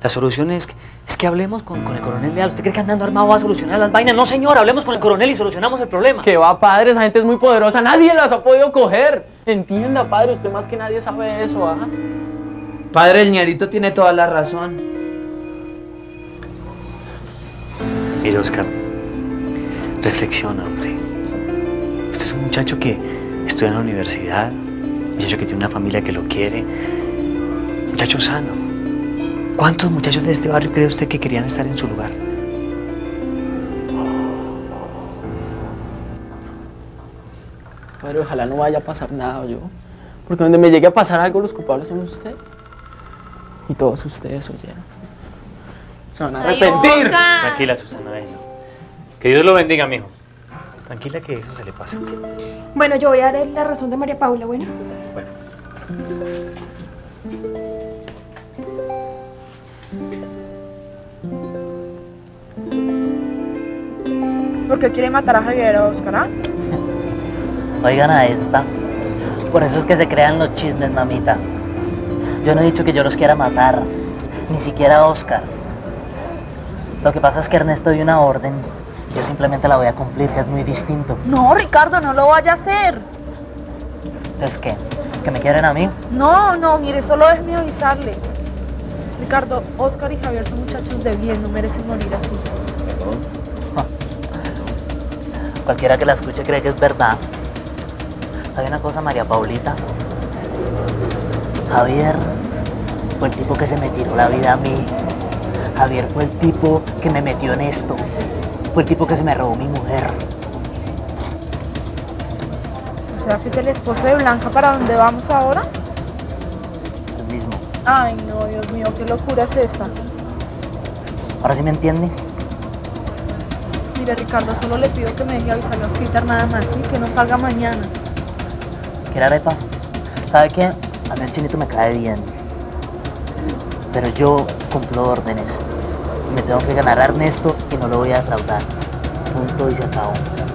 La solución es que hablemos con el coronel Leal. ¿Usted cree que andando armado va a solucionar las vainas? No, señor, hablemos con el coronel y solucionamos el problema. Que va, padre, esa gente es muy poderosa, nadie las ha podido coger. Entienda, padre, usted más que nadie sabe eso, ¿ah? Padre, el ñerito tiene toda la razón. Mire, Oscar, reflexiona, hombre. Usted es un muchacho que estudia en la universidad, un muchacho que tiene una familia que lo quiere, un muchacho sano. ¿Cuántos muchachos de este barrio cree usted que querían estar en su lugar? Padre, ojalá no vaya a pasar nada yo. Porque donde me llegue a pasar algo, los culpables son usted. Y todos ustedes oyeron. Se van a arrepentir. Tranquila, Susana, déjelo. Que Dios lo bendiga, mijo. Tranquila que eso se le pasa. Bueno, yo voy a dar la razón de María Paula, ¿bueno? Bueno. ¿Por qué quiere matar a Javier o a Oscar, ah? Oigan a esta. Por eso es que se crean los chismes, mamita. Yo no he dicho que yo los quiera matar, ni siquiera a Oscar. Lo que pasa es que Ernesto dio una orden y yo simplemente la voy a cumplir, que es muy distinto. No, Ricardo, no lo vaya a hacer. ¿Entonces qué? ¿Que me quieren a mí? No, mire, solo déjeme avisarles. Ricardo, Oscar y Javier son muchachos de bien, no merecen morir así. Cualquiera que la escuche cree que es verdad. ¿Sabe una cosa, María Paulita? Javier fue el tipo que se me tiró la vida a mí. Javier fue el tipo que me metió en esto. Fue el tipo que se me robó mi mujer. O sea, que es el esposo de Blanca. ¿Para dónde vamos ahora? El mismo. Ay, no, Dios mío, qué locura es esta. ¿Ahora sí me entiende? Mire, Ricardo, solo le pido que me deje avisarle a Oscar nada más, ¿sí? Que no salga mañana. ¿Quiere arepa? ¿Sabe qué? A mí el chinito me cae bien. Pero yo cumplo órdenes. Me tengo que ganar a Ernesto y no lo voy a defraudar. Punto y se acabó.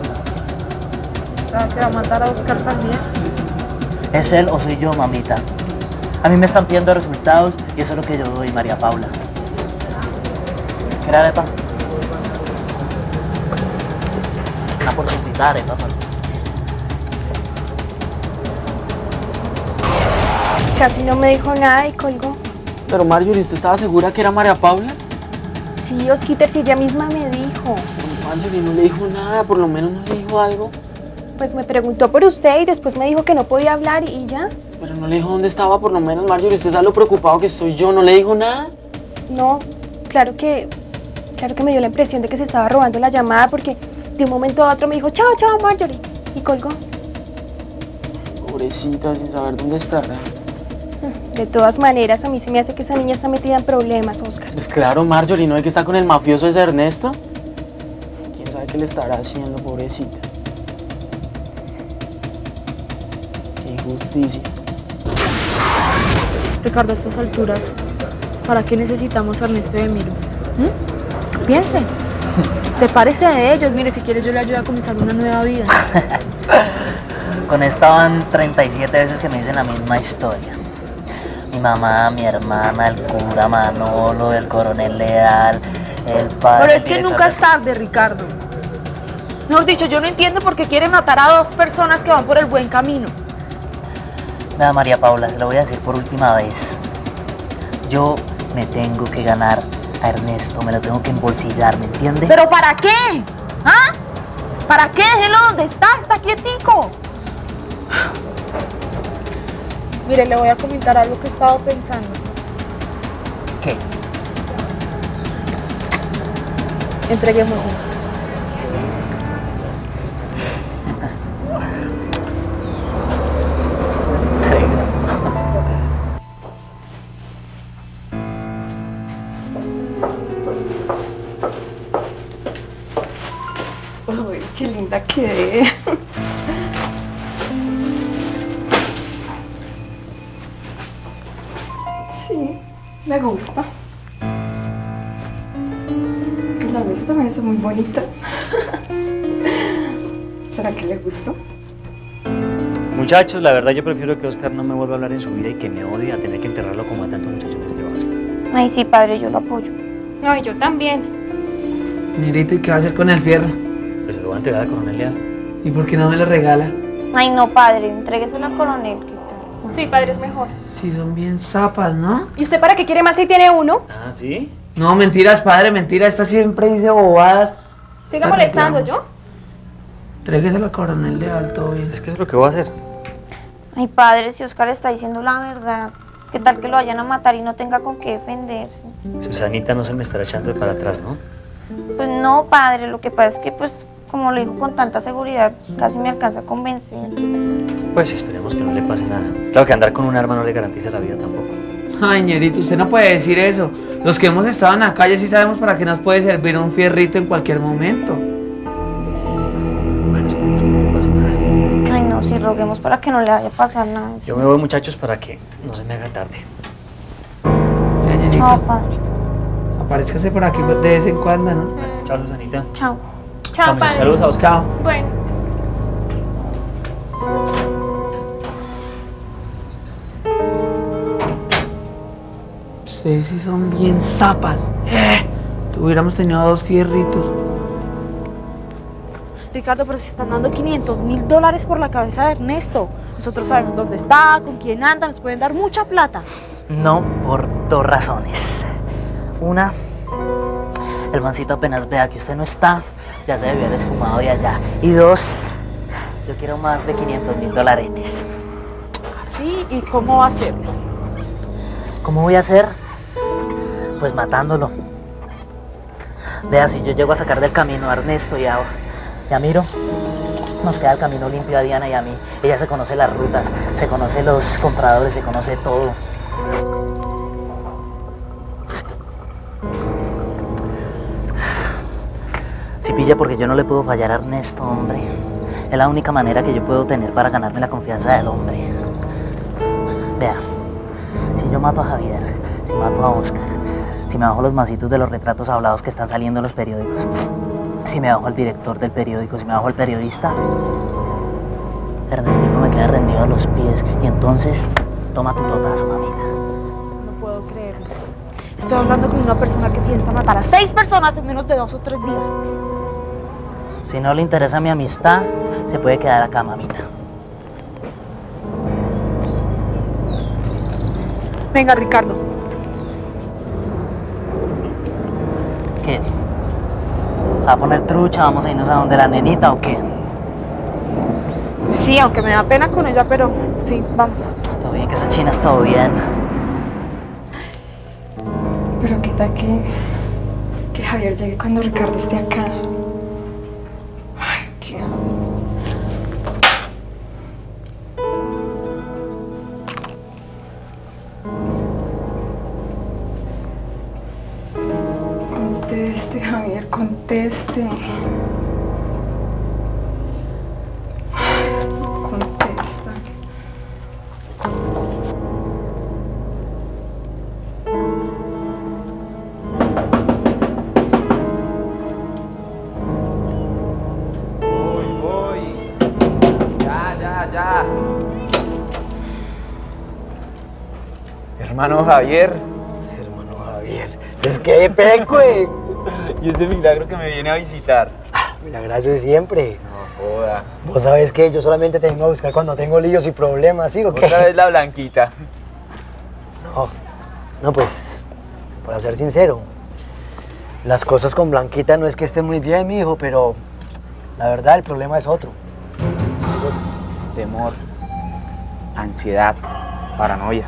O sea, que va a matar a Oscar también. ¿Es él o soy yo, mamita? A mí me están pidiendo resultados y eso es lo que yo doy, María Paula. ¿Quiere arepa? Una porcioncita de arepa, papá. Casi no me dijo nada y colgó. Pero Marjorie, ¿usted estaba segura que era María Paula? Sí, Osquiter, si ella misma me dijo. Pero Marjorie no le dijo nada, por lo menos no le dijo algo. Pues me preguntó por usted y después me dijo que no podía hablar y ya. Pero no le dijo dónde estaba, por lo menos, Marjorie. ¿Usted sabe lo preocupado que estoy yo? ¿No le dijo nada? No, claro que me dio la impresión de que se estaba robando la llamada porque de un momento a otro me dijo, chao, chao, Marjorie, y colgó. Pobrecita, sin saber dónde estará. De todas maneras, a mí se me hace que esa niña está metida en problemas, Oscar. Pues claro, Marjorie, ¿no es que está con el mafioso ese Ernesto? ¿Quién sabe qué le estará haciendo, pobrecita? Qué injusticia. Ricardo, a estas alturas, ¿para qué necesitamos a Ernesto y a Emilio? Piense. Sepárese de ellos. Mire, si quiere yo le ayudo a comenzar una nueva vida. Con esta van 37 veces que me dicen la misma historia. Mi mamá, mi hermana, el cura Manolo, el coronel Leal, el padre... Pero es que nunca es tarde, Ricardo. Mejor dicho, yo no entiendo por qué quiere matar a dos personas que van por el buen camino. Nada, María Paula, se lo voy a decir por última vez. Yo me tengo que ganar a Ernesto, me lo tengo que embolsillar, ¿me entiende? ¿Pero para qué? ¿Ah? ¿Para qué? Déjelo donde está quietico. Mire, le voy a comentar algo que he estado pensando. ¿Qué? Entreguémoslo. Uy, qué linda quedé. Sí, me gusta. La mesa también está muy bonita. ¿Será que le gustó? Muchachos, la verdad yo prefiero que Oscar no me vuelva a hablar en su vida y que me odie a tener que enterrarlo como a tantos muchachos de este barrio. Ay, sí, padre, yo lo apoyo. No, y yo también. Ñerito, ¿y qué va a hacer con el fierro? Pues se lo voy a entregar al coronel Leal. ¿Y por qué no me lo regala? Ay, no, padre, entrégueselo al coronel. ¿Qué tal? Sí, padre, es mejor. Si son bien zapas, ¿no? ¿Y usted para qué quiere más si tiene uno? Ah, ¿sí? No, mentiras, padre, mentira. Esta siempre dice bobadas. Siga molestando, reclamos. ¿yo? Trégueselo al coronel Leal, todo bien. Es que eso es lo que voy a hacer. Ay, padre, si Oscar está diciendo la verdad, ¿qué tal que lo vayan a matar y no tenga con qué defenderse? Susanita no se me estará echando de para atrás, ¿no? Pues no, padre, lo que pasa es que, pues, como lo dijo con tanta seguridad, casi me alcanza a convencer. Pues esperemos que no le pase nada. Claro que andar con un arma no le garantiza la vida tampoco. Ay, Ñerito, usted no puede decir eso. Los que hemos estado en la calle sí sabemos para qué nos puede servir un fierrito en cualquier momento. Bueno, esperemos que no le pase nada. Ay, no, si roguemos para que no le vaya a pasar nada. Yo me voy, muchachos, para que no se me haga tarde. Mira, Ñerito, Chao, padre. aparézcase por aquí de vez en cuando, ¿no? Chao, Susanita. Chao. Chao, muchachos. padre. Saludos a Oscar. Chao. Bueno. Ustedes sí son bien zapas. Tuviéramos tenido 2 fierritos. Ricardo, pero si están dando $500.000 por la cabeza de Ernesto. Nosotros sabemos dónde está, con quién anda, nos pueden dar mucha plata. No, por 2 razones. Una, el mancito apenas vea que usted no está, ya se debió haber esfumado de allá. Y 2, yo quiero más de $500.000. ¿Así? ¿Y cómo va a hacerlo? ¿Cómo voy a hacer? Pues matándolo. Vea, si yo llego a sacar del camino a Ernesto y a Miro, nos queda el camino limpio a Diana y a mí. Ella se conoce las rutas, se conoce los compradores, se conoce todo. Si pilla, porque yo no le puedo fallar a Ernesto, hombre. Es la única manera que yo puedo tener para ganarme la confianza del hombre. Vea, si yo mato a Javier, si mato a Oscar, si me bajo los masitos de los retratos hablados que están saliendo en los periódicos, si me bajo al director del periódico, si me bajo al periodista, Ernestico me queda rendido a los pies y entonces toma tu totazo, mamita. No puedo creerlo. Estoy hablando con una persona que piensa matar a 6 personas en menos de 2 o 3 días. Si no le interesa mi amistad, se puede quedar acá, mamita. Venga, Ricardo. ¿Qué? ¿Se va a poner trucha? ¿Vamos a irnos a donde la nenita o qué? Sí, aunque me da pena con ella, pero sí, vamos. Todo bien, que esa china es todo bien. Pero qué tal que Javier llegue cuando Ricardo esté acá. Ay, qué hago. Conteste, Javier, conteste. No contesta. Voy. Ya. Hermano Javier. Es que pecue. Y ese milagro que me viene a visitar. Milagroso de siempre. No joda. Vos sabés que yo solamente te vengo a buscar cuando tengo líos y problemas, ¿sí o qué? Otra vez la blanquita. No, pues, para ser sincero, las cosas con Blanquita no es que estén muy bien, mijo, pero la verdad el problema es otro. Temor, ansiedad, paranoia.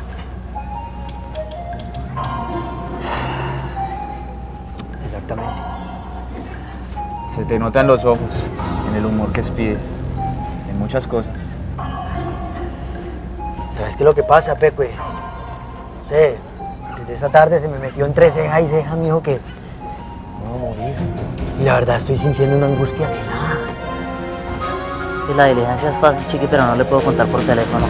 Exactamente. Se te nota en los ojos, en el humor que expides, en muchas cosas. ¿Sabes qué es lo que pasa, Pecue? No sé, desde esa tarde se me metió entre ceja y ceja, mijo, que me voy a morir. Y la verdad estoy sintiendo una angustia que nada. Sí, la diligencia es fácil, chiqui, pero no le puedo contar por teléfono.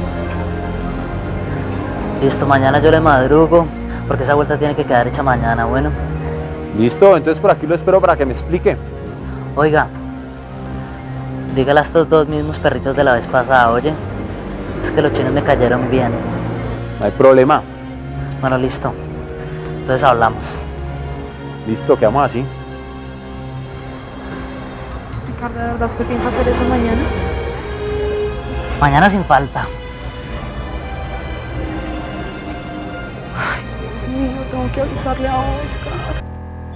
Listo, mañana yo le madrugo, porque esa vuelta tiene que quedar hecha mañana, bueno. Listo, entonces por aquí lo espero para que me explique. Oiga, dígale a estos 2 mismos perritos de la vez pasada, oye. Es que los chinos me cayeron bien. No hay problema. Bueno, listo. Entonces hablamos. Listo, quedamos así. Ricardo, ¿de verdad usted piensa hacer eso mañana? Mañana sin falta. Dios mío, tengo que avisarle a Oscar.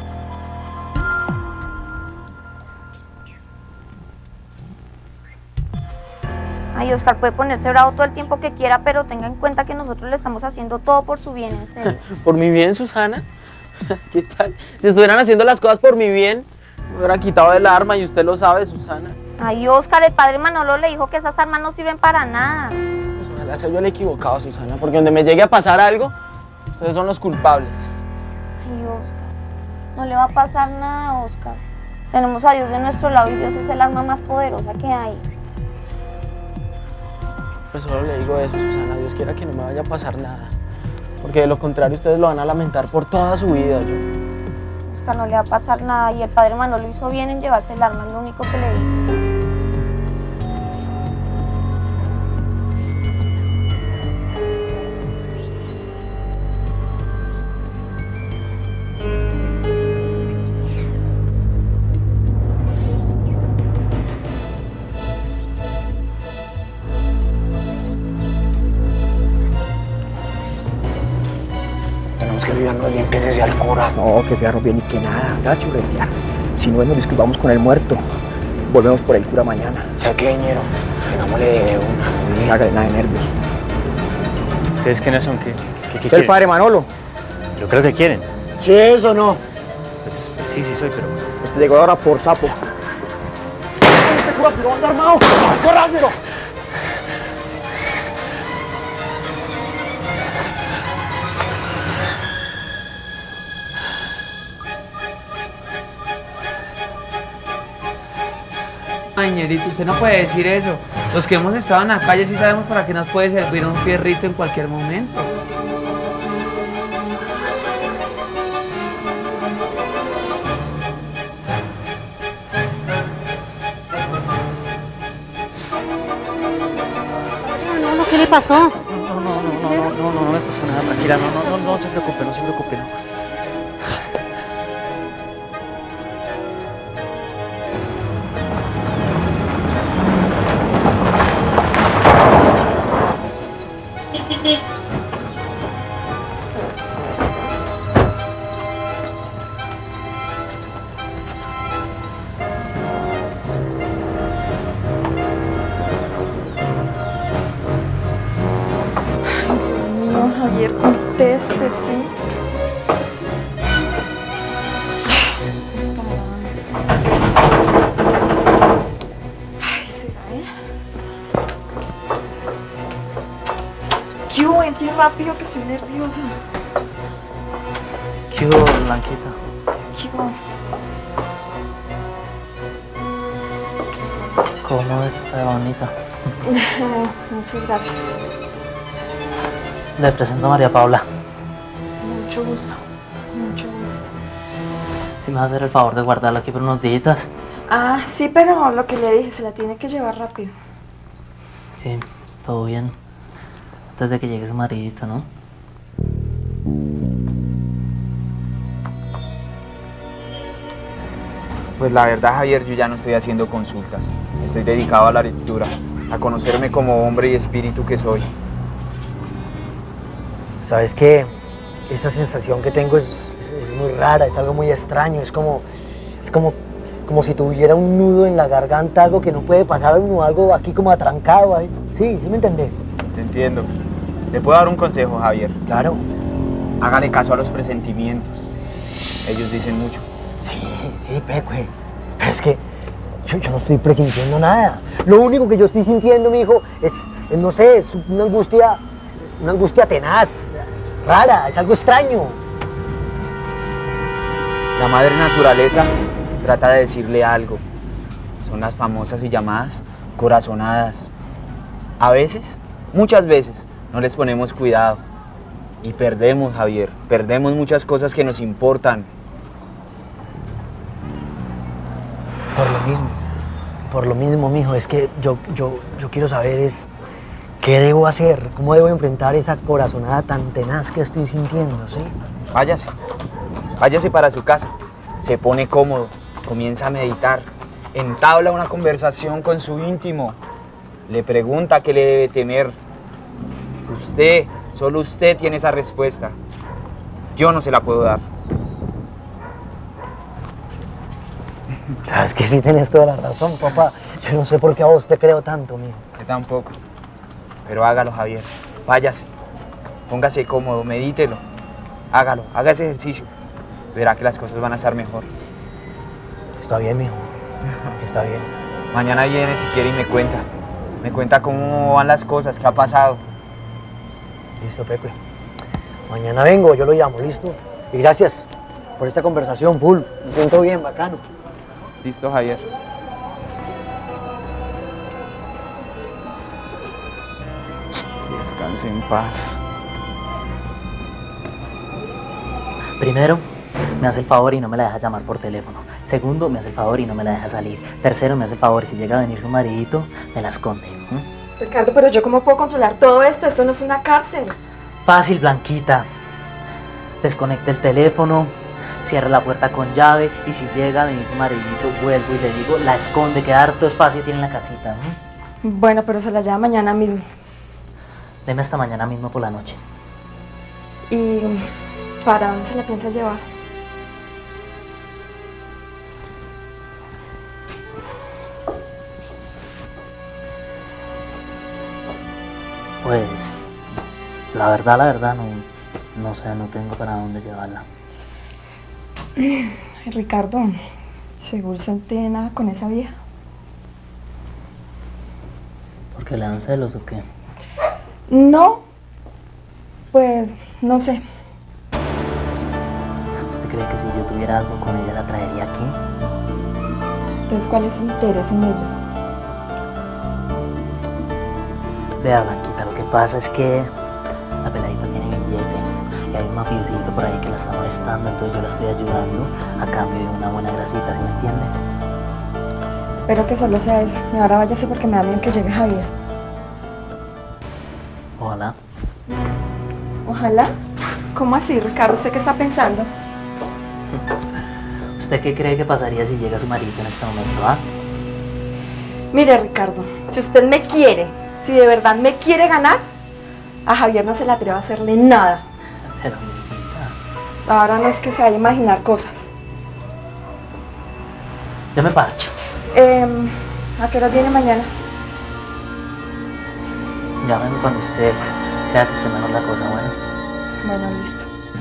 Ay, Oscar puede ponerse bravo todo el tiempo que quiera, pero tenga en cuenta que nosotros le estamos haciendo todo por su bien, en serio. ¿Por mi bien, Susana? ¿Qué tal? Si estuvieran haciendo las cosas por mi bien, me hubiera quitado el arma y usted lo sabe, Susana. Ay, Oscar, el padre Manolo le dijo que esas armas no sirven para nada. Pues ojalá sea yo el equivocado, Susana, porque donde me llegue a pasar algo, ustedes son los culpables. Ay, Oscar, no le va a pasar nada, Oscar. Tenemos a Dios de nuestro lado y Dios es el arma más poderosa que hay. Pues solo le digo eso, Susana, Dios quiera que no me vaya a pasar nada. Porque de lo contrario ustedes lo van a lamentar por toda su vida. Oscar, no le va a pasar nada y el padre Manolo hizo bien en llevarse el arma, es lo único que le digo. Fijarnos bien que ese sea el cura. No, que fijarnos bien y que nada, da churretear. Si no, nos disculpamos con el muerto. Volvemos por el cura mañana. O sea, ¿qué, ñero? Vengámosle de una. No se haga nada de nervios. ¿Ustedes quiénes son? ¿Qué El quieren? padre Manolo. Yo creo que quieren. Sí, eso no. Pues sí soy, pero... Este llegó ahora por sapo. Este cura, pero anda armado. ¡Corrándolo! Ay, ñerito, usted no puede decir eso. Los que hemos estado en la calle sí sabemos para qué nos puede servir un fierrito en cualquier momento. No, ¿qué le pasó? No me pasó nada, tranquila, no se preocupe, no se preocupe, no. Javier, conteste, ¿sí? Ay, ¿será él? ¿Qué hubo? Entre rápido que estoy nerviosa. ¿Qué hubo, Blanquita? ¿Qué hubo? ¿Cómo está, bonita? Muchas gracias. Le presento a María Paula. Mucho gusto. Mucho gusto. Si me vas a hacer el favor de guardarla aquí por unos días. Ah, sí, pero lo que le dije, se la tiene que llevar rápido. Sí, todo bien. Antes de que llegue su maridito, ¿no? Pues la verdad, Javier, yo ya no estoy haciendo consultas. Estoy dedicado a la lectura, a conocerme como hombre y espíritu que soy. ¿Sabes qué? Esa sensación que tengo es muy rara, es algo muy extraño, es como si tuviera un nudo en la garganta, algo que no puede pasar, algo aquí como atrancado. Sí, ¿sí me entendés? Te entiendo. ¿Te puedo dar un consejo, Javier? Claro. Hágale caso a los presentimientos. Ellos dicen mucho. Sí, Pepe, pero es que yo no estoy presintiendo nada. Lo único que yo estoy sintiendo, mijo, es no sé, es una angustia tenaz, rara, es algo extraño. La madre naturaleza trata de decirle algo. Son las famosas y llamadas corazonadas. A veces, muchas veces, no les ponemos cuidado. Y perdemos, Javier, perdemos muchas cosas que nos importan. Por lo mismo, mijo, es que yo quiero saber qué debo hacer, cómo debo enfrentar esa corazonada tan tenaz que estoy sintiendo, ¿sí? Váyase. Váyase para su casa. Se pone cómodo, comienza a meditar, entabla una conversación con su íntimo, le pregunta qué le debe temer. Usted, solo usted tiene esa respuesta. Yo no se la puedo dar. Sabes que sí tienes toda la razón, papá. Yo no sé por qué a vos te creo tanto, mijo. Yo tampoco. Pero hágalo, Javier. Váyase. Póngase cómodo, medítelo. Hágalo, haga ese ejercicio. Verá que las cosas van a estar mejor. Está bien, mijo. Está bien. Mañana viene si quiere y me cuenta. Me cuenta cómo van las cosas, qué ha pasado. Listo, Pepe. Mañana vengo, yo lo llamo, ¿listo? Y gracias por esta conversación, full. Me siento bien, bacano. Listo, Javier. Descanse en paz. Primero, me hace el favor y no me la deja llamar por teléfono. Segundo, me hace el favor y no me la deja salir. Tercero, me hace el favor y si llega a venir su maridito, me la esconde. Ricardo, pero yo ¿cómo puedo controlar todo esto? Esto no es una cárcel. Fácil, Blanquita. Desconecte el teléfono, cierra la puerta con llave y si llega a venir su maridito, vuelvo y le digo, la esconde, que harto espacio tiene en la casita. Bueno, pero se la lleva mañana mismo. Deme hasta mañana mismo por la noche. ¿Y para dónde se la piensa llevar? Pues, la verdad, no sé, no tengo para dónde llevarla. Ricardo, ¿seguro usted no tiene nada con esa vieja? ¿Por qué le dan celos o qué? No, pues no sé. ¿Usted cree que si yo tuviera algo con ella la traería aquí? Entonces, ¿cuál es su interés en ella? Vea, Blanquita, lo que pasa es que la peladita tiene billete y hay un mafiosito por ahí que la está molestando, entonces yo la estoy ayudando a cambio de una buena grasita, ¿sí me entiende? Espero que solo sea eso. Y ahora váyase porque me da miedo que llegue Javier. Ojalá. ¿Ojalá? ¿Cómo así, Ricardo? ¿Usted qué está pensando? ¿Usted qué cree que pasaría si llega su marido en este momento, ah? Mire, Ricardo, si usted me quiere, si de verdad me quiere ganar, a Javier no se le atreve a hacerle nada. Pero, Ahora no es que se vaya a imaginar cosas. yo me parcho. ¿A qué hora viene mañana? Llámeme cuando usted crea que esté mejor la cosa, bueno. Bueno, listo.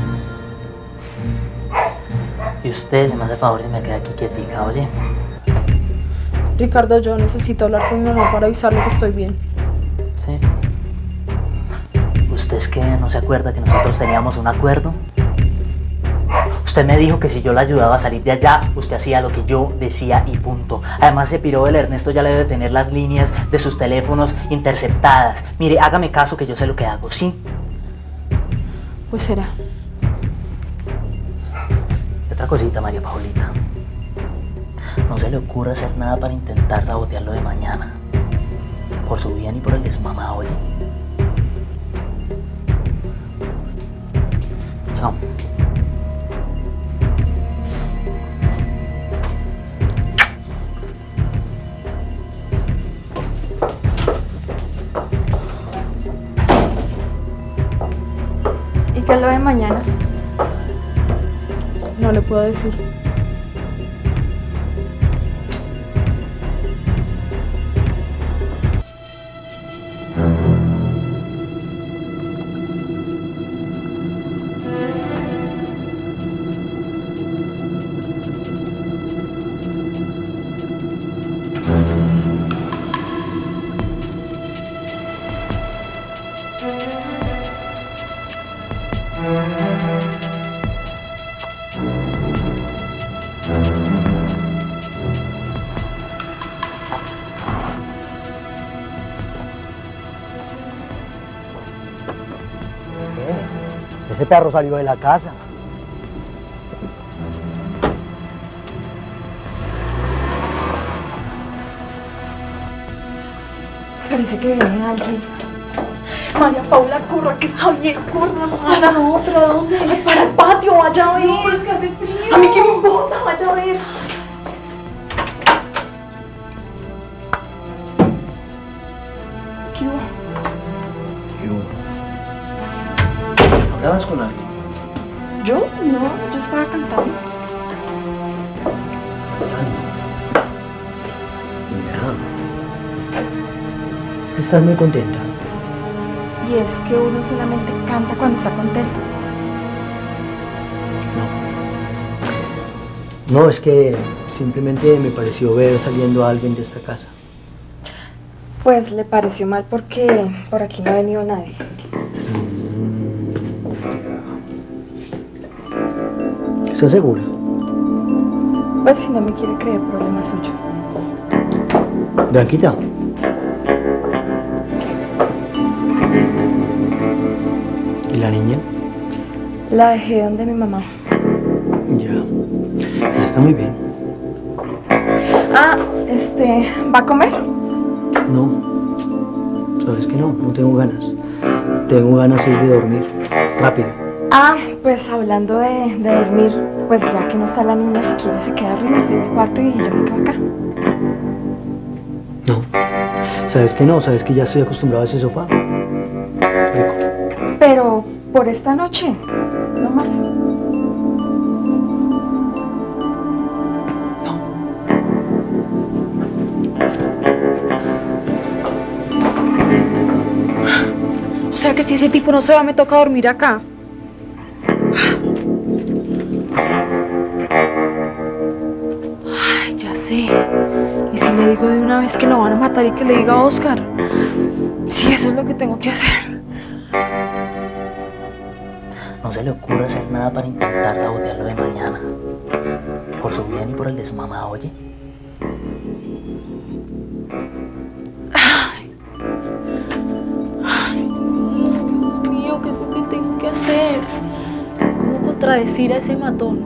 Y usted, se me hace el favor y se me queda aquí quietica, oye. Ricardo, yo necesito hablar con mi mamá para avisarle que estoy bien. Sí. ¿Usted es que no se acuerda que nosotros teníamos un acuerdo? Usted me dijo que si yo la ayudaba a salir de allá, usted hacía lo que yo decía y punto. Además, ese piro del Ernesto ya le debe tener las líneas de sus teléfonos interceptadas. Mire, hágame caso que yo sé lo que hago, ¿sí? Pues será. Y otra cosita, María Paulita. No se le ocurra hacer nada para intentar sabotearlo de mañana. Por su bien y por el de su mamá, oye. Chao. ¿Y qué es lo de mañana? No le puedo decir. Ese perro salió de la casa. Parece que viene alguien. María Paula, corra, que es Javier, corra, hermana. No, pero ¿dónde? Ay, para el patio, vaya a ver. No, es que hace frío. A mí qué me importa, vaya a ver. ¿Qué hubo? ¿Hablabas con alguien? ¿Yo? No, yo estaba cantando. Es que estás muy contenta. Y es que uno solamente canta cuando está contento. No, es que simplemente me pareció ver saliendo a alguien de esta casa. Pues le pareció mal porque por aquí no ha venido nadie. ¿Estás segura? Pues si no me quiere creer, problema suyo. Blanquita. ¿Y la niña? La dejé donde mi mamá. Ya. Ella está muy bien. Ah, ¿va a comer? No. ¿Sabes que no? No tengo ganas. Tengo ganas es de dormir. Rápido. Ah, pues hablando de dormir, pues ya que no está la niña, si quiere se queda arriba en el cuarto y yo me quedo acá. No. ¿Sabes que no? ¿Sabes que ya estoy acostumbrado a ese sofá? Rico. Pero por esta noche, no más. O sea que si ese tipo no se va, me toca dormir acá. Ay, ya sé. ¿Y si le digo de una vez que lo van a matar y que le diga a Oscar? Sí, eso es lo que tengo que hacer. No se le ocurre hacer nada para intentar sabotearlo de mañana. Por su bien y por el de su mamá, ¿oye? Dios mío, ¿qué es lo que tengo que hacer? ¿Cómo contradecir a ese matón?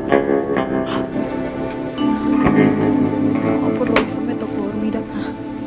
No, por lo visto me tocó dormir acá.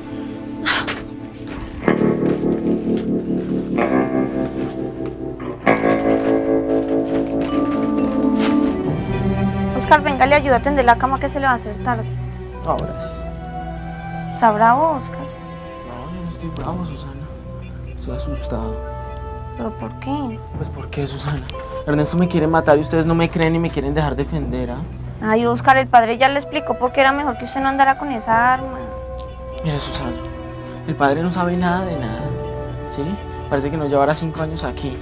Oscar, venga, le ayuda a tender la cama que se le va a hacer tarde. No, gracias. ¿Está bravo, Oscar? No, yo no estoy bravo, Susana. Estoy asustado. ¿Pero por qué? Pues ¿por qué, Susana? Ernesto me quiere matar y ustedes no me creen y me quieren dejar defender, ¿ah? Ay, Oscar, el padre ya le explicó por qué era mejor que usted no andara con esa arma. Mire, Susana, el padre no sabe nada de nada, ¿sí? Parece que nos llevará 5 años aquí.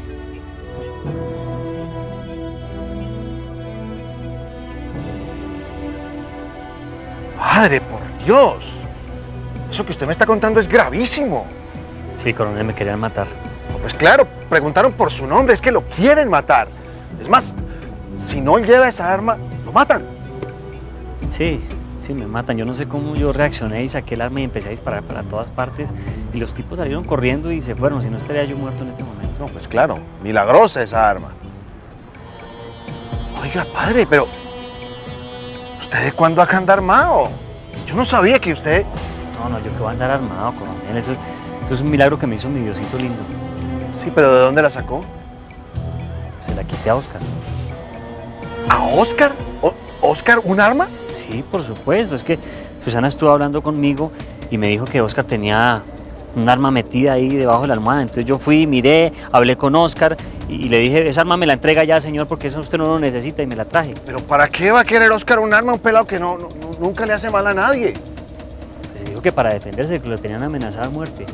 Padre, por Dios. Eso que usted me está contando es gravísimo. Sí, coronel, me querían matar. Pues claro, preguntaron por su nombre, es que lo quieren matar. Es más, si no lleva esa arma, lo matan. Sí, me matan. Yo no sé cómo yo reaccioné y saqué el arma y empecé a disparar para todas partes. Y los tipos salieron corriendo y se fueron. Si no, estaría yo muerto en este momento. No, pues claro, milagrosa esa arma. Oiga, padre, pero ¿usted de cuándo acá anda armado? Yo no sabía que usted... No, yo que voy a andar armado, coronel. Eso es un milagro que me hizo mi Diosito lindo. Sí, pero ¿de dónde la sacó? Se la quité a Oscar. ¿A Oscar? ¿Oscar un arma? Sí, por supuesto. Es que Susana estuvo hablando conmigo y me dijo que Oscar tenía un arma metida ahí debajo de la almohada. Entonces yo fui, miré, hablé con Oscar y le dije, esa arma me la entrega ya, señor, porque eso usted no lo necesita, y me la traje. ¿Pero para qué va a querer Oscar un arma a un pelado que nunca le hace mal a nadie? Pues dijo que para defenderse, que lo tenían amenazado a muerte.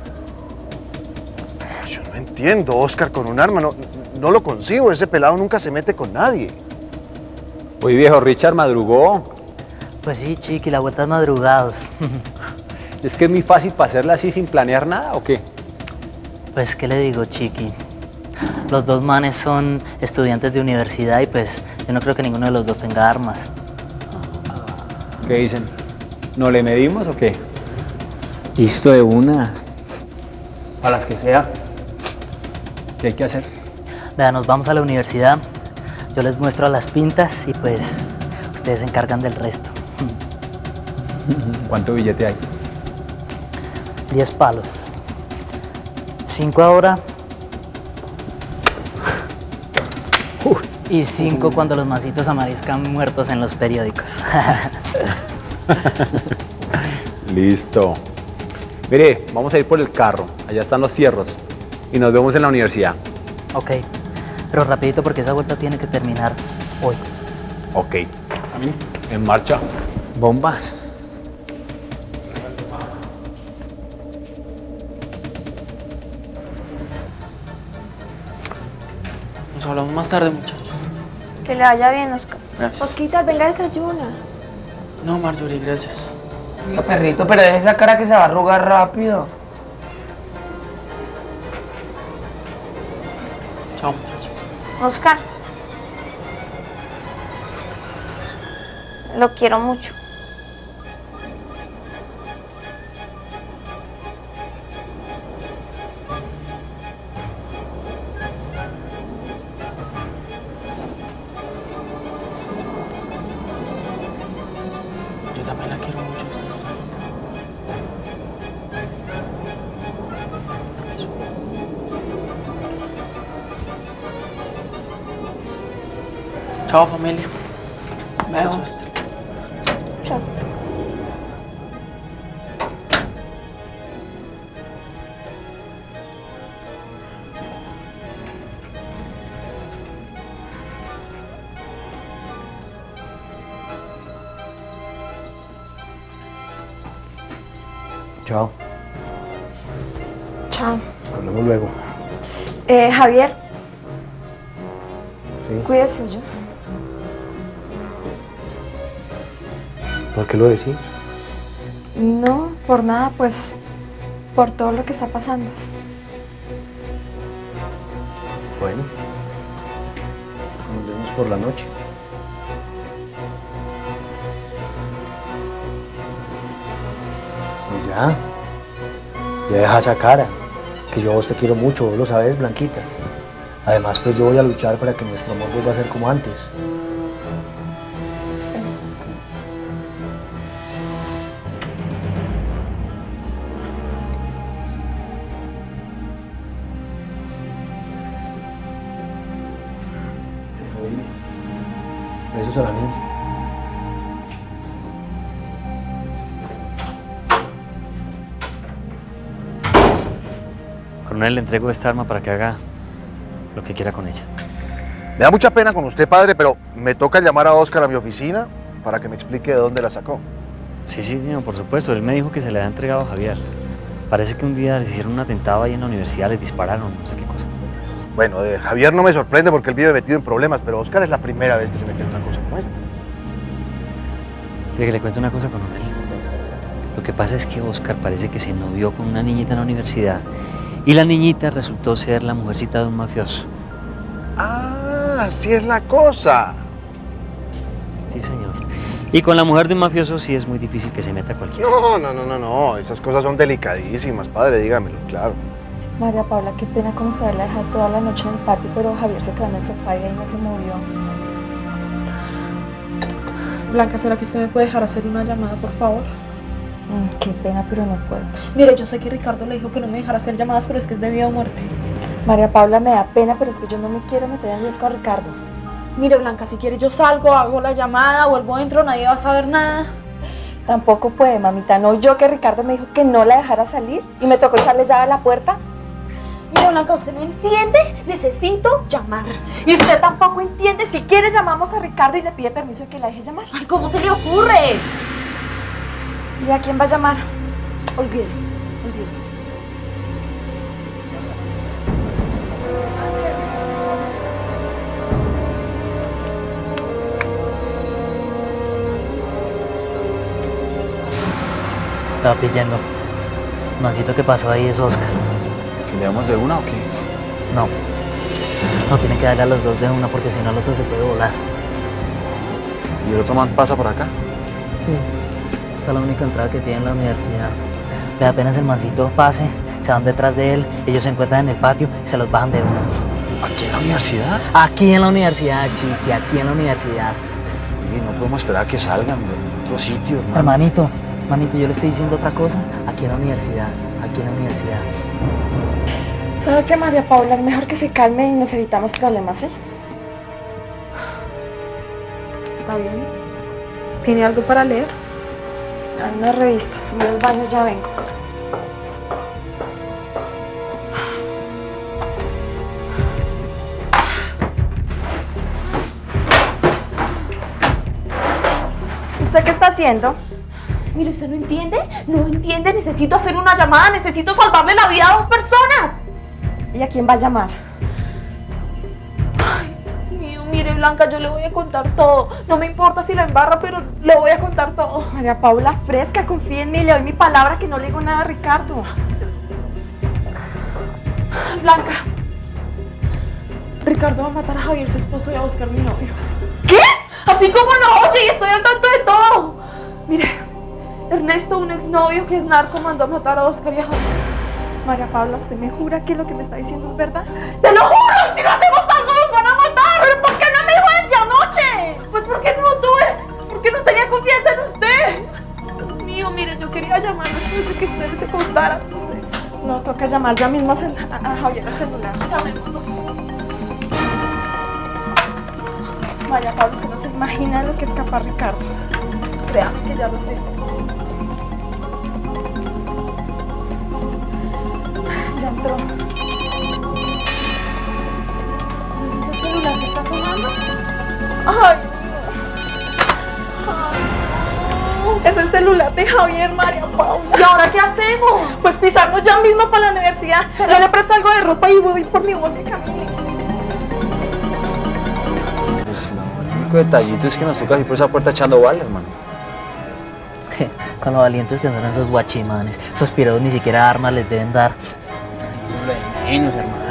Yo no entiendo, Oscar con un arma, no lo consigo, ese pelado nunca se mete con nadie. Uy, viejo, Richard madrugó. Pues sí, chiqui, la vuelta es madrugados. ¿Es que es muy fácil para hacerla así sin planear nada o qué? Pues, ¿qué le digo, chiqui? Los dos manes son estudiantes de universidad y pues yo no creo que ninguno de los dos tenga armas. ¿Qué dicen? ¿No le medimos o qué? Listo, de una. A las que sea. ¿Qué hay que hacer? Vea, nos vamos a la universidad, yo les muestro las pintas y pues ustedes se encargan del resto. ¿Cuánto billete hay? 10 palos. 5 ahora. Y 5 cuando los masitos amanezcan muertos en los periódicos. Listo. Mire, vamos a ir por el carro. Allá están los fierros. Y nos vemos en la universidad. Ok, pero rapidito porque esa vuelta tiene que terminar hoy. Ok. En marcha. Bombas. Nos hablamos más tarde, muchachos. Que le vaya bien, Oscar. Gracias. Osquita, venga, desayuna. No, Marjorie, gracias. Oiga, perrito, pero deje esa cara que se va a arrugar rápido. Chao, muchachos. Oscar. Lo quiero mucho. Yo también la quiero mucho, usted lo sabe. Permiso. Chao, familia. Mucha suerte. Chao. Chao. Chao. Hablamos luego. Javier, Sí. cuídese yo. ¿Por qué lo decís? No, por nada, pues por todo lo que está pasando. Bueno. Nos vemos por la noche. Pues ya. Ya deja esa cara. Que yo a vos te quiero mucho, vos lo sabes, Blanquita. Además, pues yo voy a luchar para que nuestro amor vuelva a ser como antes. Besos a la niña. Coronel, le entrego esta arma para que haga lo que quiera con ella. Me da mucha pena con usted, padre, pero me toca llamar a Oscar a mi oficina para que me explique de dónde la sacó. Sí, señor, por supuesto. Él me dijo que se le había entregado a Javier. Parece que un día les hicieron un atentado ahí en la universidad, les dispararon, no sé qué cosa. Bueno, de Javier no me sorprende porque él vive metido en problemas, pero Oscar es la primera vez que se mete en una cosa como esta. ¿Quiere que le cuente una cosa, coronel? Lo que pasa es que Oscar parece que se novió con una niñita en la universidad y la niñita resultó ser la mujercita de un mafioso. Ah, así es la cosa. Sí, señor. Y con la mujer de un mafioso sí es muy difícil que se meta cualquiera. No, esas cosas son delicadísimas, padre, dígamelo, claro. María Paula, qué pena con usted la dejado toda la noche en el patio, pero Javier se quedó en el sofá y de ahí no se movió. Blanca, ¿será que usted me puede dejar hacer una llamada, por favor? Qué pena, pero no puedo. Mire, yo sé que Ricardo le dijo que no me dejara hacer llamadas, pero es que es de vida o muerte. María Paula, me da pena, pero es que yo no me quiero meter en riesgo a Ricardo. Mire, Blanca, si quiere yo salgo, hago la llamada, vuelvo dentro, nadie va a saber nada. Tampoco puede, mamita. No, yo que Ricardo me dijo que no la dejara salir y me tocó echarle llave a la puerta. Mire, Blanca, ¿usted no entiende? Necesito llamar. Y usted tampoco entiende. Si quiere, llamamos a Ricardo y le pide permiso de que la deje llamar. Ay, ¿cómo se le ocurre? ¿Y a quién va a llamar? Olvídelo, olvídelo. Estaba pillando. El mancito que pasó ahí es Oscar. ¿Que le damos de una o qué? No. No, tiene que darle a los dos de una porque si no el otro se puede volar. ¿Y el otro man pasa por acá? Sí. Esta es la única entrada que tiene en la universidad. De apenas el mancito pase, se van detrás de él, ellos se encuentran en el patio y se los bajan de una. ¿Aquí en la universidad? Aquí en la universidad, chiqui, aquí en la universidad. Oye, no podemos esperar a que salgan en otro sitio, hermano. Hermanito, yo le estoy diciendo otra cosa. Aquí en la universidad, aquí en la universidad. ¿Sabe qué, María Paula? Es mejor que se calme y nos evitamos problemas, ¿sí? Está bien. ¿Tiene algo para leer? Hay unas revistas. Voy al baño, ya vengo. ¿Usted qué está haciendo? Mire, ¿usted no entiende? No entiende, necesito hacer una llamada, necesito salvarle la vida a 2 personas. ¿Y a quién va a llamar? Ay, mío, mire, Blanca, yo le voy a contar todo. No me importa si la embarra, pero le voy a contar todo. María Paula, fresca, confía en mí, le doy mi palabra que no le digo nada a Ricardo. Blanca, Ricardo va a matar a Javier, su esposo, y a Oscar, mi novio. ¿Qué? Así como lo oye, y estoy al tanto de todo. Mire, Ernesto, un exnovio que es narco, mandó a matar a Oscar y a Javier. María Paula, ¿usted me jura que lo que me está diciendo es verdad? ¡Te lo juro! ¡Si no hacemos algo, nos van a matar! ¿Pero por qué no me dijo desde anoche? Pues porque no tuve, porque no tenía confianza en usted. Dios mío, mire, yo quería llamar después de que ustedes se contaran. No sé. No, toca llamar ya mismo a Javier al celular. Llamémoslo. María Paula, usted no se imagina lo que es capaz Ricardo. Créame que ya lo sé. Ya entró. ¿No es ese el celular que está sonando? ¡Ay! Es el celular de Javier, María Paula. ¿Y ahora qué hacemos? Pues pisarnos ya mismo para la universidad. Pero yo le presto algo de ropa y voy por mi bolsa y camine. Pues el único detallito es que nos toca ir por esa puerta echando bala, hermano. Con lo valientes que son esos guachimanes. Esos pirados ni siquiera armas les deben dar. Eso es lo de menos, hermano.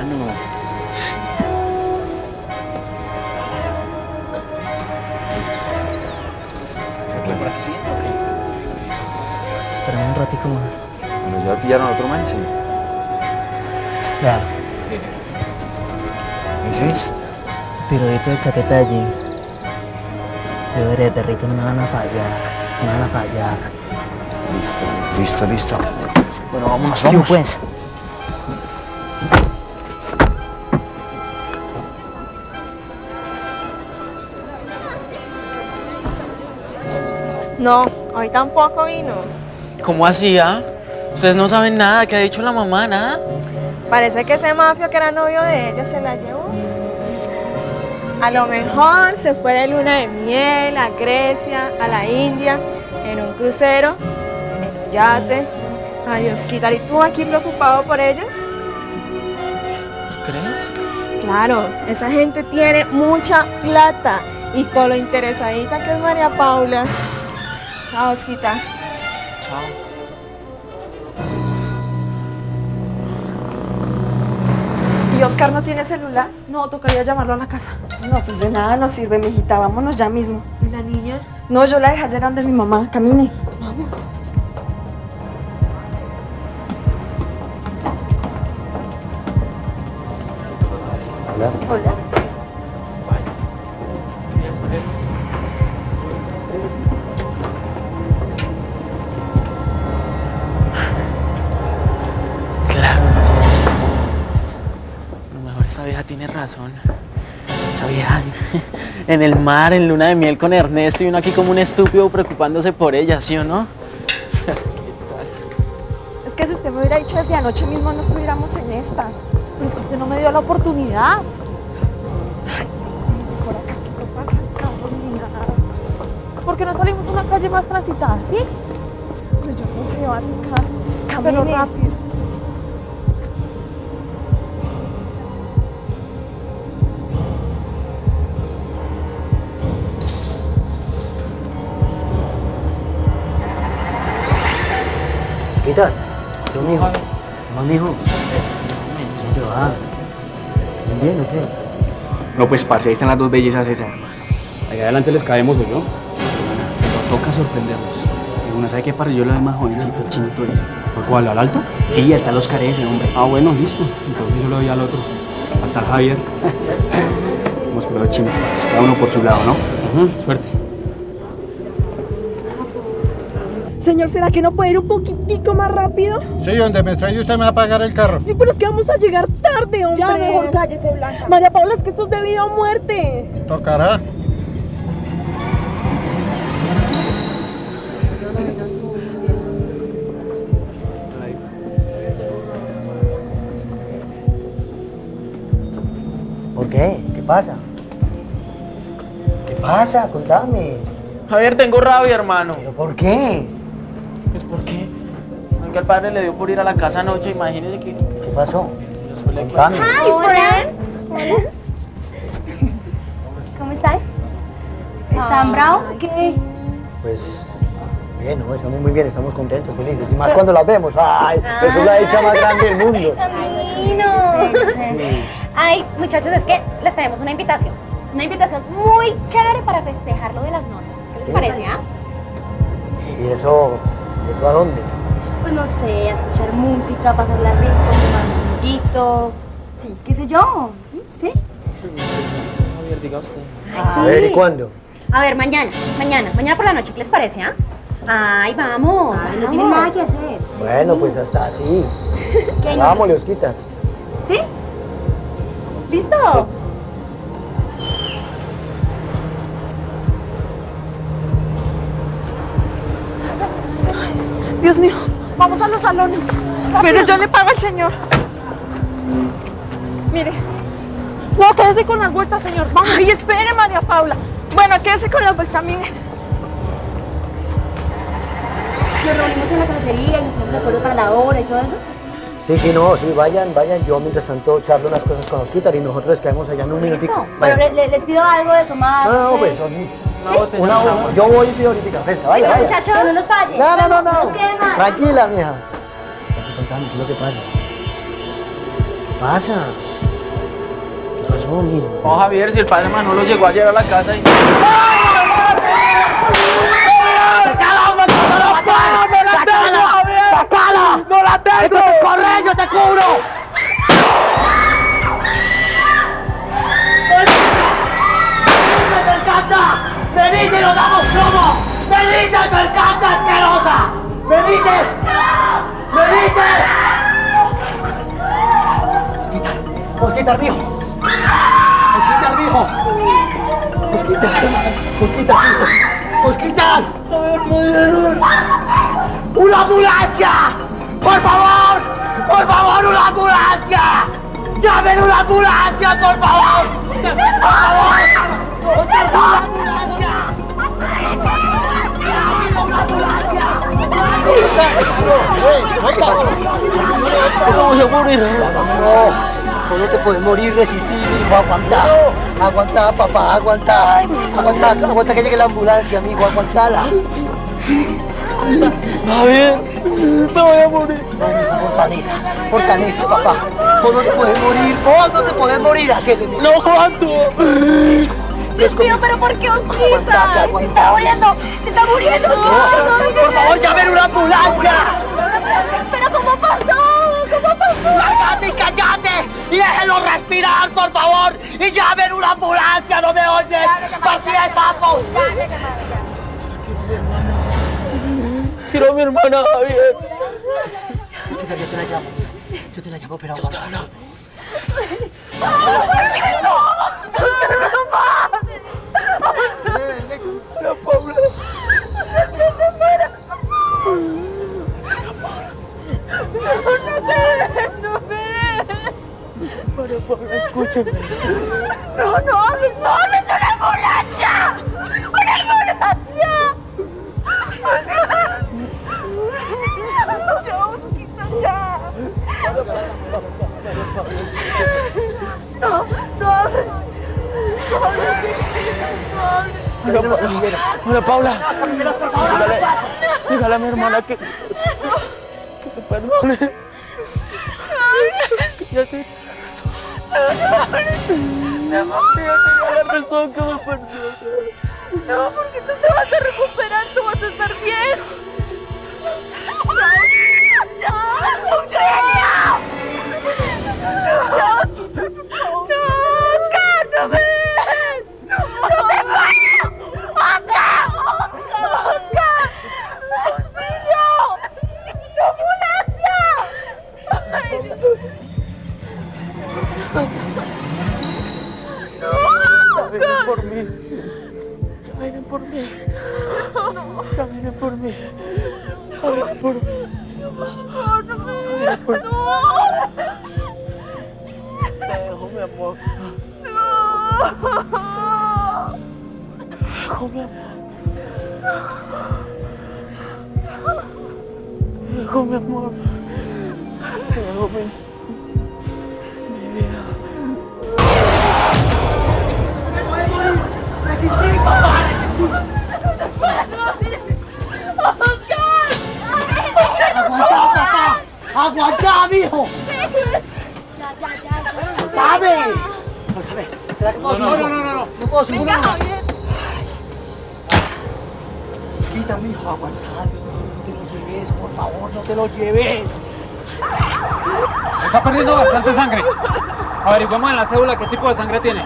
¿Por aquí sí? Esperemos un ratico más. ¿Nos va a pillar a otro man? Sí. Claro. ¿Dices? Pirodito de chaqueta de jean. Yo veré, perrito, no me van a fallar. No me van a fallar. Listo. Bueno, vámonos, ¿Qué pues? No, hoy tampoco vino. ¿Cómo así, ah? Ustedes no saben nada, ¿qué ha dicho la mamá? ¿Nada? Parece que ese mafio que era novio de ella se la llevó. A lo mejor se fue de luna de miel a Grecia, a la India, en un crucero, en un yate. Ay, Osquita, ¿y tú aquí preocupado por ella? ¿Tú crees? Claro, esa gente tiene mucha plata y con lo interesadita que es María Paula. Chao, Osquita. Chao. ¿Y Oscar no tiene celular? No, tocaría llamarlo a la casa. No, pues de nada nos sirve, mijita. Vámonos ya mismo. ¿Y la niña? No, yo la dejé ayer donde mi mamá. Camine. Vamos. Hola. Claro, a lo mejor esta vieja tiene razón. Esa vieja en el mar, en luna de miel con Ernesto y uno aquí como un estúpido preocupándose por ella, ¿sí o no? Es que si usted me hubiera dicho desde anoche mismo no estuviéramos en estas. Pero es que usted no me dio la oportunidad. Ay, por acá, ¿qué pasa? Carros ni nada. ¿Por qué no salimos a una calle más transitada, sí? Pues yo no sé, va a tocar. Pero Camine. rápido. Osquita, ¿qué mijo? ¿Más mijo? ¿Dónde va? ¿Bien o qué? No, pues, parce, ahí están las 2 bellezas esas. Allá adelante les caemos, ¿o yo? Pero toca sorprenderlos. Y una, ¿sabe qué, parce? Yo la veo más jovencito, el chinito es. ¿Por cuál? ¿Al alto? Sí, al tal Oscar ese, hombre. Ah, bueno, listo. Entonces yo lo doy al otro. Al tal Javier. Vamos por los chinos, parce. Cada uno por su lado, ¿no? Suerte. Señor, ¿será que no puede ir un poquitico más rápido? Sí, donde me extrae usted me va a pagar el carro. Sí, pero es que vamos a llegar tarde. tarde, hombre. Ya mejor cállese, Blanca. María Paula, es que esto es debido a muerte. Tocará. ¿Por qué? ¿Qué pasa? ¿Qué pasa? Contame. Javier, tengo rabia, hermano. ¿Pero por qué? Pues ¿por qué? Que al padre le dio por ir a la casa anoche, imagínese que... ¿Qué pasó? Después le Contame. Hi, friends. Hola. ¿Cómo están? ¿Están bravos o qué? Pues bien, ¿no? Estamos muy bien, estamos contentos, felices. Y más cuando las vemos. ¡Ay! Eso es la dicha más grande del mundo. Camino. Ay, muchachos, es que les tenemos una invitación. Una invitación muy chévere para festejar lo de las notas. ¿Qué les parece, ah? ¿Y eso a dónde? Pues no sé, a escuchar música, pasarla rico, tomar un juguito. Sí, qué sé yo. ¿Sí? Javier, diga usted. Ay, sí. A ver, ¿y cuándo? A ver, mañana por la noche, ¿qué les parece, ah? Ay, vamos. Ay, no tienen nada que hacer. Bueno, pues hasta así. ¿Qué? Vamos, Osquita. ¿Sí? ¿Listo? Dios mío, vamos a los salones. Mire, yo le pago al señor. Mire. No, quédese con las vueltas, señor. Vamos. Ay, espere, María Paula. Bueno, quédese con las vueltas, mire. Nos reunimos en la cafetería y nos ponemos de acuerdo para la hora y todo eso. Sí, no, sí, vayan. Yo mientras tanto charlo unas cosas con Osquita y nosotros les caemos allá en un minutico. Bueno, les pido algo de tomar. No, sé. pues son ¿Sí? yo voy y pido ahorita fresca, vaya. Muchachos, no nos fallen. No. nos quede mal. Tranquila, mija. Contame, ¿qué es lo que pasa? ¿Qué pasa? ¿Qué pasó, mijo? No, Javier, si el padre Manolo llegó ayer a la casa y... ¡Sacala! ¡No la tengo! ¡Corre, yo te cubro! ¡Venite, nos damos plomo! ¡Venite, mercanta asquerosa! ¡Venite! ¡Osquita, armijo! ¡Osquita! ¡Una ambulancia! ¡Por favor, una ambulancia! ¡Llamen una ambulancia, por favor! ¡Por favor! ¡Una ambulancia! ¡Una ambulancia! ¿Qué pasó? ¿Cómo voy a morir? No, no te puedes morir, resistir, hijo, aguanta, papá, aguanta que llegue la ambulancia, amigo, aguantala. Javier, me voy a morir. Fortaleza, papá. Vos no te puedes morir, así. No aguanto. Dios mío, pero ¿por qué, Osquita? Aguanta. Se está muriendo. Por favor, llamen una ambulancia. ¿Pero cómo pasó? ¡Cállate, cállate! ¡Y déjenlo respirar, por favor! ¡Y llamen una ambulancia! ¡No me oyes! ¡Partida de sapo! Quiero a mi hermana, Javier. Yo te la llamo, pero aguanta. María Paula, escúchame. No, hables una ambulancia. ¡Una ambulancia! Ya, Osquita, ya. María Paula, dígale a mi hermana que me perdone. Que ya te... Mi amor, ya tenía la razón, que me perdone. No, porque tú te vas a recuperar, tú vas a estar bien. por mí. Camine por mí. Camine por mí. Camine por mí. Te dejo, mi amor. Te dejo, mi amor. Te dejo, mi amor. Te dejo, mi vida. ¡Resistí, papá! ¡Aguantá, papá! ¡Aguantá, mijo! ¡Sabe! ¿Será que puedo subir? No puedo subir. Quita, mijo, aguantá. No te lo lleves, por favor, no te lo lleves. Está perdiendo bastante sangre. Averiguamos en la cédula qué tipo de sangre tiene.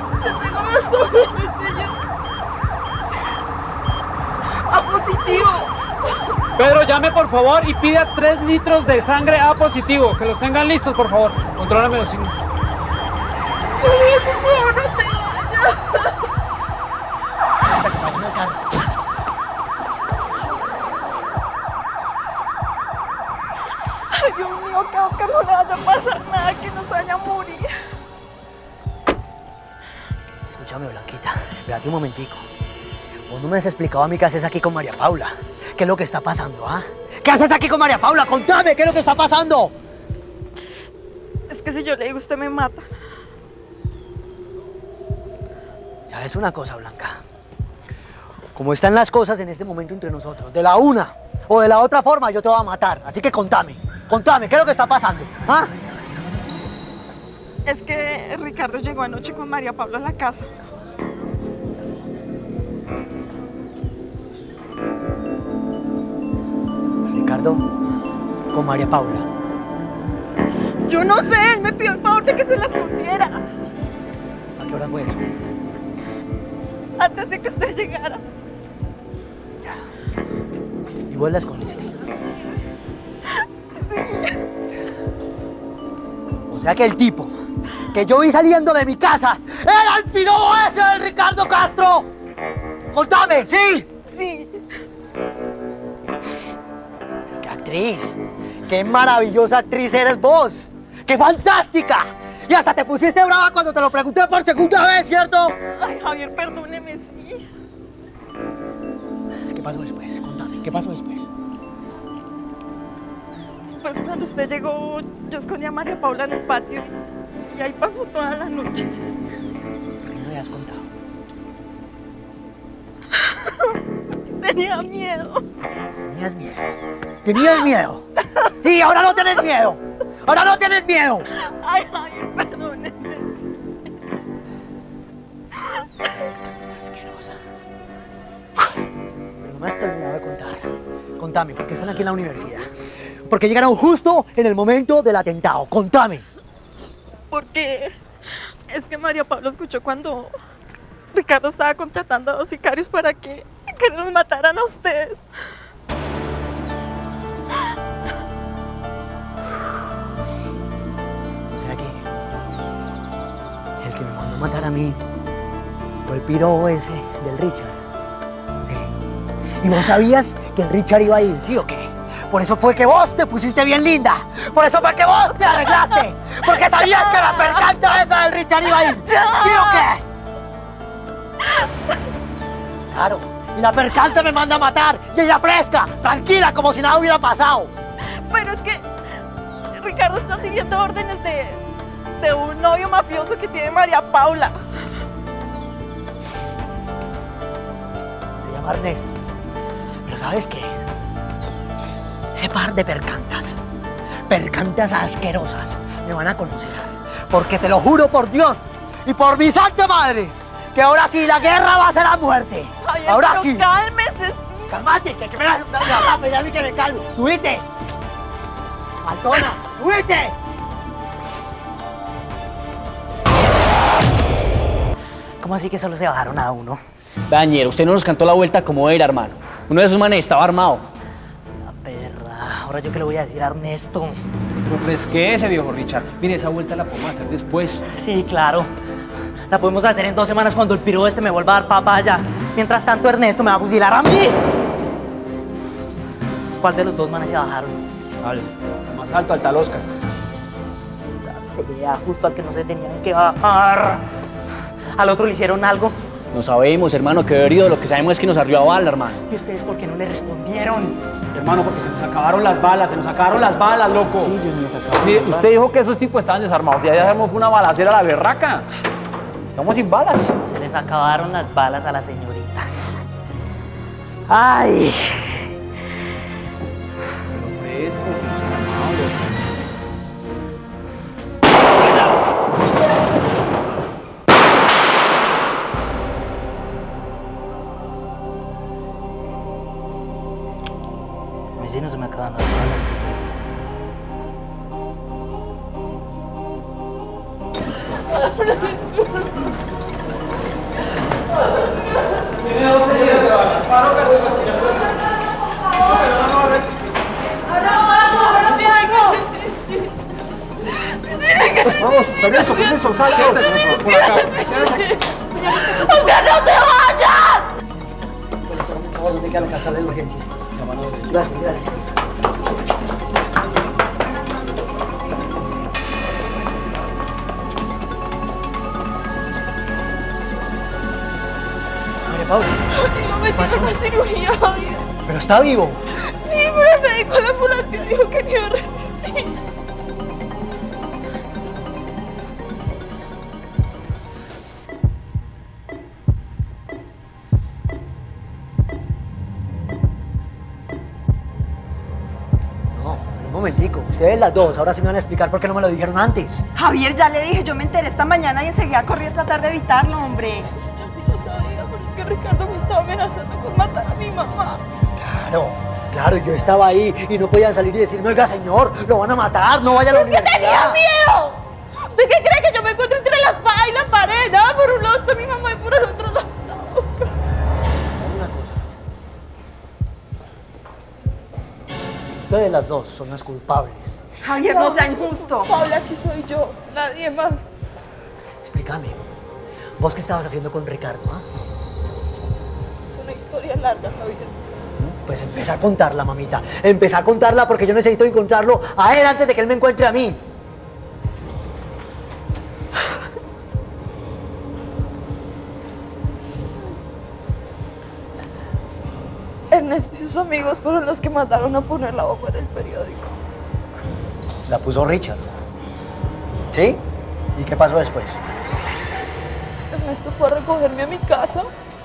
A positivo. Pedro, llame por favor y pida 3 litros de sangre A positivo. Que los tengan listos, por favor. Contrólame los signos. Por favor, no te vayas. Ay, Dios mío, que a Oscar no le vaya a pasar nada, que no se vaya a morir. Escúchame, Blanquita, espérate un momentico. Vos no me has explicado a mí qué haces aquí con María Paula. ¿Qué es lo que está pasando, ah? ¿Qué haces aquí con María Paula? Contame, ¿qué es lo que está pasando? Es que si yo le digo, usted me mata. ¿Sabes una cosa, Blanca? Como están las cosas en este momento entre nosotros, de la una o de la otra forma yo te voy a matar. Así que contame, ¿qué es lo que está pasando? ¿Ah? Es que Ricardo llegó anoche con María Paula a la casa. Ricardo, con María Paula. Yo no sé, él me pidió el favor de que se la escondiera. ¿A qué hora fue eso? Antes de que usted llegara. ¿Y vos la escondiste? Sí. O sea que el tipo que yo vi saliendo de mi casa era el pirobo ese del Ricardo Castro. ¡Contame! ¿Sí? Sí. ¡Qué actriz! ¡Qué maravillosa actriz eres vos! ¡Qué fantástica! Y hasta te pusiste brava cuando te lo pregunté por segunda vez, ¿cierto? Ay, Javier, perdóneme, sí. ¿Qué pasó después? Contame, ¿qué pasó después? Pues cuando usted llegó, yo escondí a María Paula en el patio y ahí pasó toda la noche. ¿Por qué no me has contado? Tenía miedo. ¿Tenías miedo? ¿Tenías miedo? Sí, ahora no tienes miedo. ¡Ahora no tienes miedo! Ay, Javier, perdóneme. Asquerosa. Pero no me has terminado de contar. Contame, ¿por qué están aquí en la universidad? Porque llegaron justo en el momento del atentado. Contame. Porque es que María Paula escuchó cuando Ricardo estaba contratando a 2 sicarios para que nos mataran a ustedes. O sea que el que me mandó a matar a mí fue el piro ese del Richard. Sí. Y vos sabías que el Richard iba a ir, ¿sí o qué? Por eso fue que vos te pusiste bien linda. Por eso fue que vos te arreglaste. Porque sabías que la percanta esa del Richard iba a ir. ¿Sí o qué? Claro. Y la percanta me manda a matar. Y ella fresca, tranquila, como si nada hubiera pasado. Pero es que Ricardo está siguiendo órdenes de un novio mafioso que tiene María Paula. Se llama Ernesto. Pero ¿sabes qué? Ese par de percantas asquerosas, me van a conocer. Porque te lo juro por Dios y por mi santa madre, que ahora sí la guerra va a ser a muerte. Ay, ahora pero sí. Cálmese. Cálmate, que me vas a pelear y que me calmo. ¡Subite! ¡Altona! ¡Subite! ¿Cómo así que solo se bajaron a uno? Dañero, usted no nos cantó la vuelta como era, hermano. Uno de esos manes estaba armado. Ahora yo qué le voy a decir a Ernesto. Refresquese, viejo Richard. Mire, esa vuelta la podemos hacer después. Sí, claro. La podemos hacer en 2 semanas cuando el piro este me vuelva a dar papaya. Mientras tanto, Ernesto me va a fusilar a mí. ¿Cuál de los dos manes se bajaron? Al más alto, al tal Oscar. Sería justo al que no se tenían que bajar. ¿Al otro le hicieron algo? No sabemos, hermano, qué herido. Lo que sabemos es que nos arrió a bala, hermano. ¿Y ustedes por qué no le respondieron? Hermano, porque se nos acabaron las balas, loco. Sí, Dios mío, se acabaron. Mire, usted dijo que esos tipos estaban desarmados. Ya hacemos una balacera a la berraca. Estamos sin balas. Se les acabaron las balas a las señoritas. ¡Ay! A mí sí no se me acaban las balas. Vamos, permiso, sal por acá. ¡Oscar, no te vayas! Por favor, venga a la casa de urgencias. Gracias. María Paula. Lo metieron a cirugía, Javier. Pero está vivo. Sí, pero el médico de la ambulancia dijo que no iba a resistir. Un momentico, ustedes las dos, ahora sí me van a explicar por qué no me lo dijeron antes. Javier, ya le dije, yo me enteré esta mañana y enseguida corrí a tratar de evitarlo, hombre. Yo sí lo sabía, pero es que Ricardo me estaba amenazando con matar a mi mamá. Claro, yo estaba ahí y no podían salir y decirme, oiga señor, lo van a matar, no vaya a la universidad. ¡Es que tenía miedo! ¿Usted qué cree que yo me encuentro entre la espada y la pared? ¿Ah? Por un lado está mi mamá y por el otro lado está Oscar. Ustedes las dos son las culpables. Javier, no sea injusto. Paula, aquí soy yo, nadie más. Explícame, ¿vos qué estabas haciendo con Ricardo? Es una historia larga, Javier. Pues empecé a contarla, mamita. Empecé a contarla porque yo necesito encontrarlo a él antes de que él me encuentre a mí. Ernesto y sus amigos fueron los que mandaron a poner la bomba en el periódico. La puso Richard. ¿Sí? ¿Y qué pasó después? Ernesto fue a recogerme a mi casa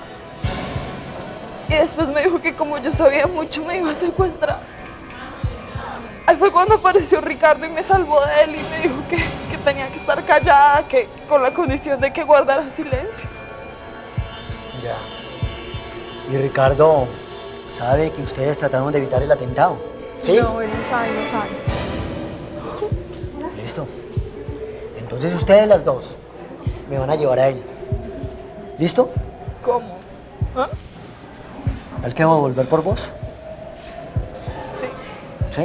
y después me dijo que como yo sabía mucho me iba a secuestrar. Ahí fue cuando apareció Ricardo y me salvó de él y me dijo que tenía que estar callada, que con la condición de que guardara silencio. Ya. ¿Y Ricardo sabe que ustedes trataron de evitar el atentado? ¿Sí? No, él no sabe. Listo. Entonces ustedes las dos me van a llevar a él. ¿Listo? ¿Cómo? ¿Ah? ¿Él que va a volver por vos? Sí. ¿Sí?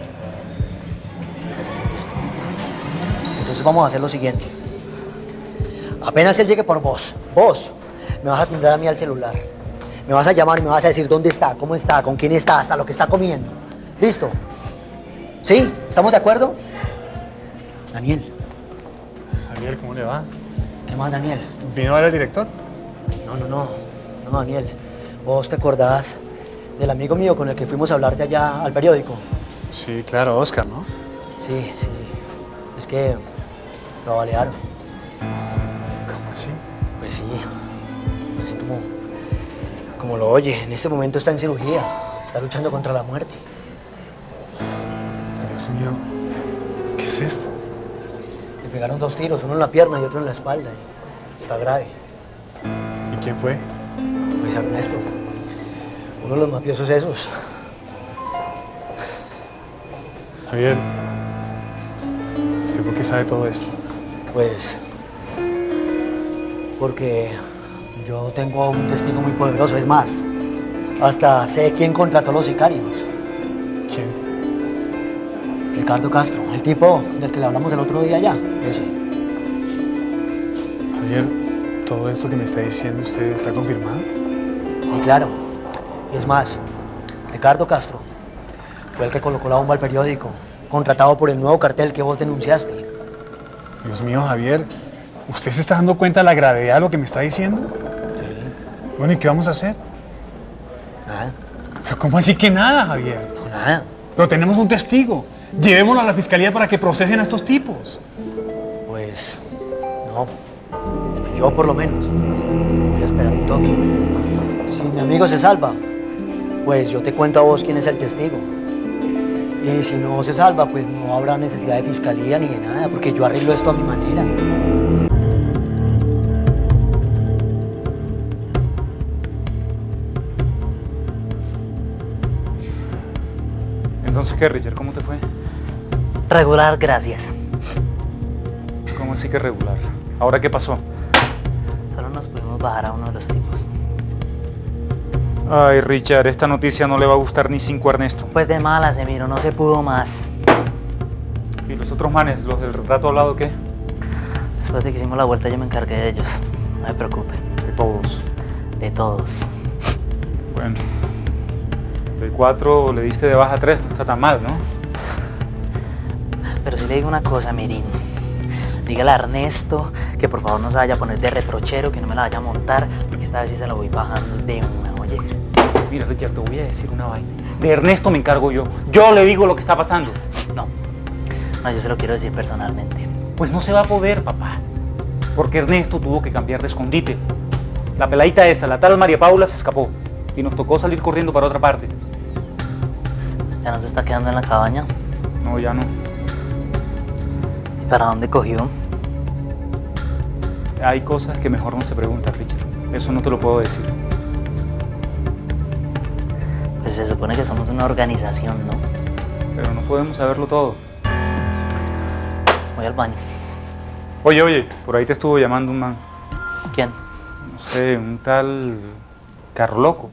Listo. Entonces vamos a hacer lo siguiente. Apenas él llegue por vos, me vas a atender a mí al celular. Me vas a llamar y me vas a decir dónde está, cómo está, con quién está, hasta lo que está comiendo. ¿Listo? ¿Sí? ¿Estamos de acuerdo? Daniel. Javier, ¿cómo le va? ¿Qué más, Daniel? ¿Vino a ver al director? No, Daniel. ¿Vos te acordás del amigo mío con el que fuimos a hablar de allá al periódico? Sí, claro, Oscar, ¿no? Sí. Es que lo balearon. ¿Cómo así? Pues sí. Así como lo oye. En este momento está en cirugía. Está luchando contra la muerte. Dios mío, ¿qué es esto? Le pegaron 2 tiros, uno en la pierna y otro en la espalda. Está grave. ¿Y quién fue? Pues Ernesto. Uno de los mafiosos esos. Javier, ¿usted por qué sabe todo esto? Pues porque yo tengo un testigo muy poderoso. Es más, hasta sé quién contrató a los sicarios. ¿Quién? Ricardo Castro, el tipo del que le hablamos el otro día allá. Ese. Javier, ¿todo esto que me está diciendo usted está confirmado? Sí, claro. Y es más, Ricardo Castro fue el que colocó la bomba al periódico, contratado por el nuevo cartel que vos denunciaste. Dios mío, Javier, ¿usted se está dando cuenta de la gravedad de lo que me está diciendo? Sí. Bueno, ¿y qué vamos a hacer? Nada. ¿Pero cómo así que nada, Javier? No, nada. Pero tenemos un testigo. Llevémoslo a la fiscalía para que procesen a estos tipos. Pues, no. Yo por lo menos. Voy a esperar un toque. Si mi amigo se salva, pues yo te cuento a vos quién es el testigo. Y si no se salva, pues no habrá necesidad de fiscalía ni de nada, porque yo arreglo esto a mi manera. Entonces, ¿qué, Richard? ¿Cómo te fue? Regular, gracias. ¿Cómo así que regular? ¿Ahora qué pasó? Solo nos pudimos bajar a uno de los tipos. Ay, Richard, esta noticia no le va a gustar ni cinco a Ernesto. Pues de malas, Emiro, no se pudo más. ¿Y los otros manes, los del retrato hablado, qué? Después de que hicimos la vuelta yo me encargué de ellos. No me preocupe. ¿De todos? De todos. Bueno. De 4 le diste de baja 3, no está tan mal, ¿no? Pero sí le digo una cosa, Mirín. Dígale a Ernesto que por favor no se vaya a poner de reprochero, que no me la vaya a montar, porque esta vez sí se la voy bajando de una, oye. Mira, Richard, te voy a decir una vaina. De Ernesto me encargo yo. Yo le digo lo que está pasando. No, yo se lo quiero decir personalmente. Pues no se va a poder, papá. Porque Ernesto tuvo que cambiar de escondite. La peladita esa, la tal María Paula, se escapó. Y nos tocó salir corriendo para otra parte. ¿Ya no se está quedando en la cabaña? No, ya no. ¿Para dónde cogió? Hay cosas que mejor no se preguntan, Richard. Eso no te lo puedo decir. Pues se supone que somos una organización, ¿no? Pero no podemos saberlo todo. Voy al baño. Oye, por ahí te estuvo llamando un man. ¿Quién? No sé, un tal Carro Loco.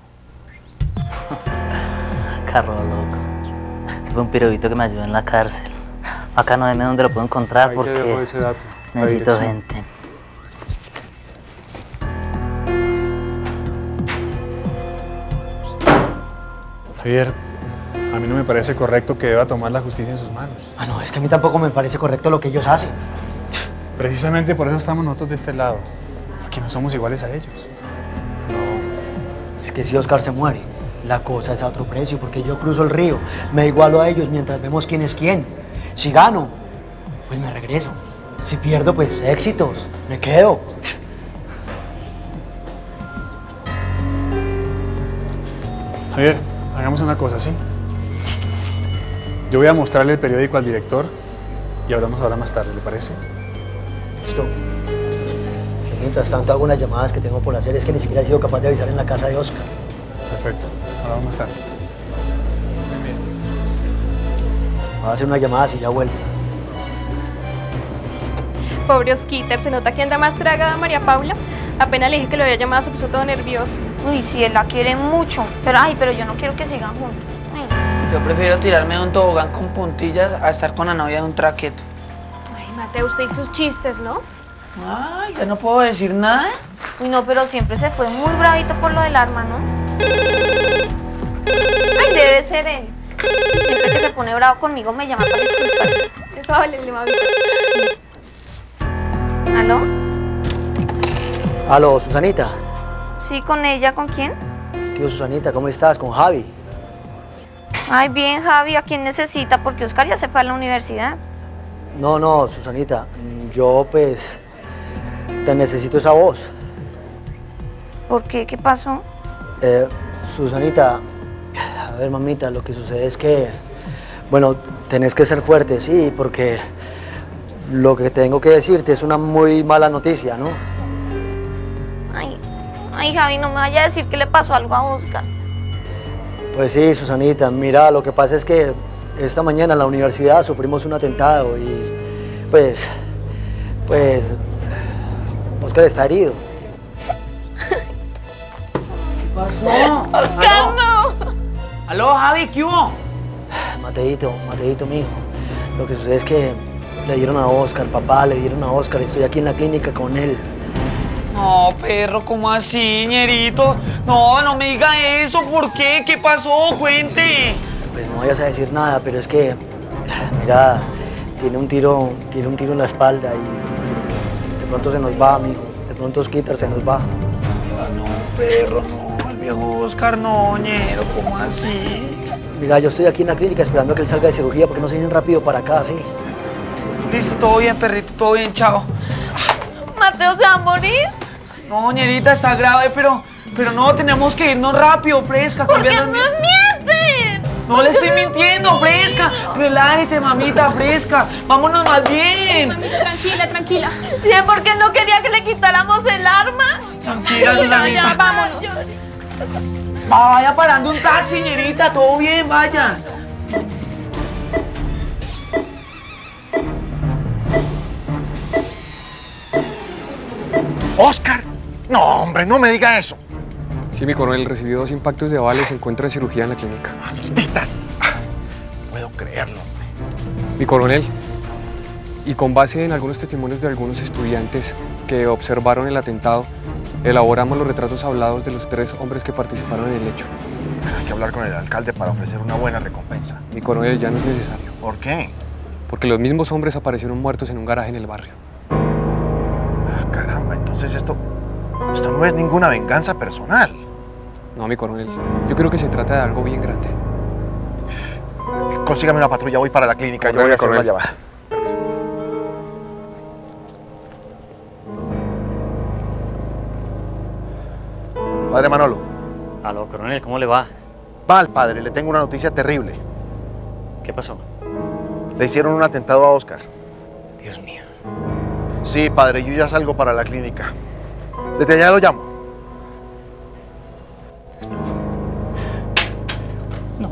Carro Loco. Ese fue un pirobito que me ayudó en la cárcel. Acá no dime dónde lo puedo encontrar Ahí porque te dejo ese dato, necesito gente. Javier, a mí no me parece correcto que deba tomar la justicia en sus manos. Ah, no, es que a mí tampoco me parece correcto lo que ellos hacen. Precisamente por eso estamos nosotros de este lado, porque no somos iguales a ellos. No, es que si Oscar se muere, la cosa es a otro precio, porque yo cruzo el río, me igualo a ellos mientras vemos quién es quién. Si gano, pues me regreso. Si pierdo, pues éxitos, me quedo. Javier, hagamos una cosa, ¿sí? Yo voy a mostrarle el periódico al director y hablamos ahora más tarde, ¿le parece? Listo. Y mientras tanto hago unas llamadas que tengo por hacer, es que ni siquiera he sido capaz de avisar en la casa de Oscar. Perfecto, hablamos más tarde. Estén bien. Voy a hacer unas llamadas y ya vuelvo. Pobre Osquiter, se nota que anda más tragada María Paula. Apenas le dije que lo había llamado, se puso todo nervioso. Uy, sí, él la quiere mucho. Pero yo no quiero que sigan juntos. Ay. Yo prefiero tirarme de un tobogán con puntillas a estar con la novia de un traqueto. Ay, Mateo, usted y sus chistes, ¿no? Ay, ya no puedo decir nada. Uy, no, pero siempre se fue muy bravito por lo del arma, ¿no? Ay, debe ser él. Siempre que se pone bravo conmigo me llama para disculparse. Eso vale, le va a avisar. ¿Aló? Aló, Susanita. Sí, con ella, ¿con quién? ¿Qué, Susanita? ¿Cómo estás? ¿Con Javi? Ay, bien, Javi, ¿a quién necesita? Porque Oscar ya se fue a la universidad. No, Susanita. Yo, pues, te necesito esa voz. ¿Por qué? ¿Qué pasó? Susanita, a ver, mamita, lo que sucede es que, bueno, tenés que ser fuerte, sí, porque lo que tengo que decirte es una muy mala noticia, ¿no? Ay, Javi, no me vaya a decir que le pasó algo a Oscar. Pues sí, Susanita, mira, lo que pasa es que esta mañana en la universidad sufrimos un atentado y, pues, Oscar está herido. ¿Qué pasó? ¡Oscar, no! ¿Aló, Javi? ¿Qué hubo? Mateito, mijo. Lo que sucede es que le dieron a Oscar, papá, le dieron a Oscar. Estoy aquí en la clínica con él. No, perro, ¿cómo así, ñerito? No, no me diga eso, ¿por qué? ¿Qué pasó? Cuente. Pues no vayas a decir nada, pero es que, mira, tiene un tiro en la espalda y de pronto se nos va, amigo. De pronto Osquitar se nos va. Ah, no, perro, no, el viejo Oscar, no, ñero, ¿cómo así? Mira, yo estoy aquí en la clínica esperando a que él salga de cirugía porque no se vienen rápido para acá, ¿sí? Listo, todo bien, perrito, todo bien, chao. ¿Mateo se va a morir? No, ñerita, está grave, pero no, tenemos que irnos rápido, Fresca. ¿Por qué me mienten? No le estoy mintiendo, Fresca. Relájese, mamita, Fresca. Vámonos más bien. Mamita, tranquila, tranquila. ¿Sí? ¿Por qué no quería que le quitáramos el arma? Tranquila, Susanita. Ya, vámonos. Vaya parando un taxi, ñerita, todo bien, vaya. ¡Oscar! No, hombre, no me diga eso. Sí, mi coronel recibió 2 impactos de bala y se encuentra en cirugía en la clínica. ¡Malditas! Puedo creerlo. Mi coronel, y con base en algunos testimonios de algunos estudiantes que observaron el atentado, elaboramos los retratos hablados de los 3 hombres que participaron en el hecho. Hay que hablar con el alcalde para ofrecer una buena recompensa. Mi coronel, ya no es necesario. ¿Por qué? Porque los mismos hombres aparecieron muertos en un garaje en el barrio. Ah, caramba, entonces esto no es ninguna venganza personal. No, mi coronel, yo creo que se trata de algo bien grande. Consígame una patrulla, voy para la clínica, yo voy a hacer una llamada. Padre Manolo. Aló, coronel, ¿cómo le va? Mal, padre, le tengo una noticia terrible. ¿Qué pasó? Le hicieron un atentado a Oscar. Dios mío. Sí, padre, yo ya salgo para la clínica. Desde allá lo llamo. No.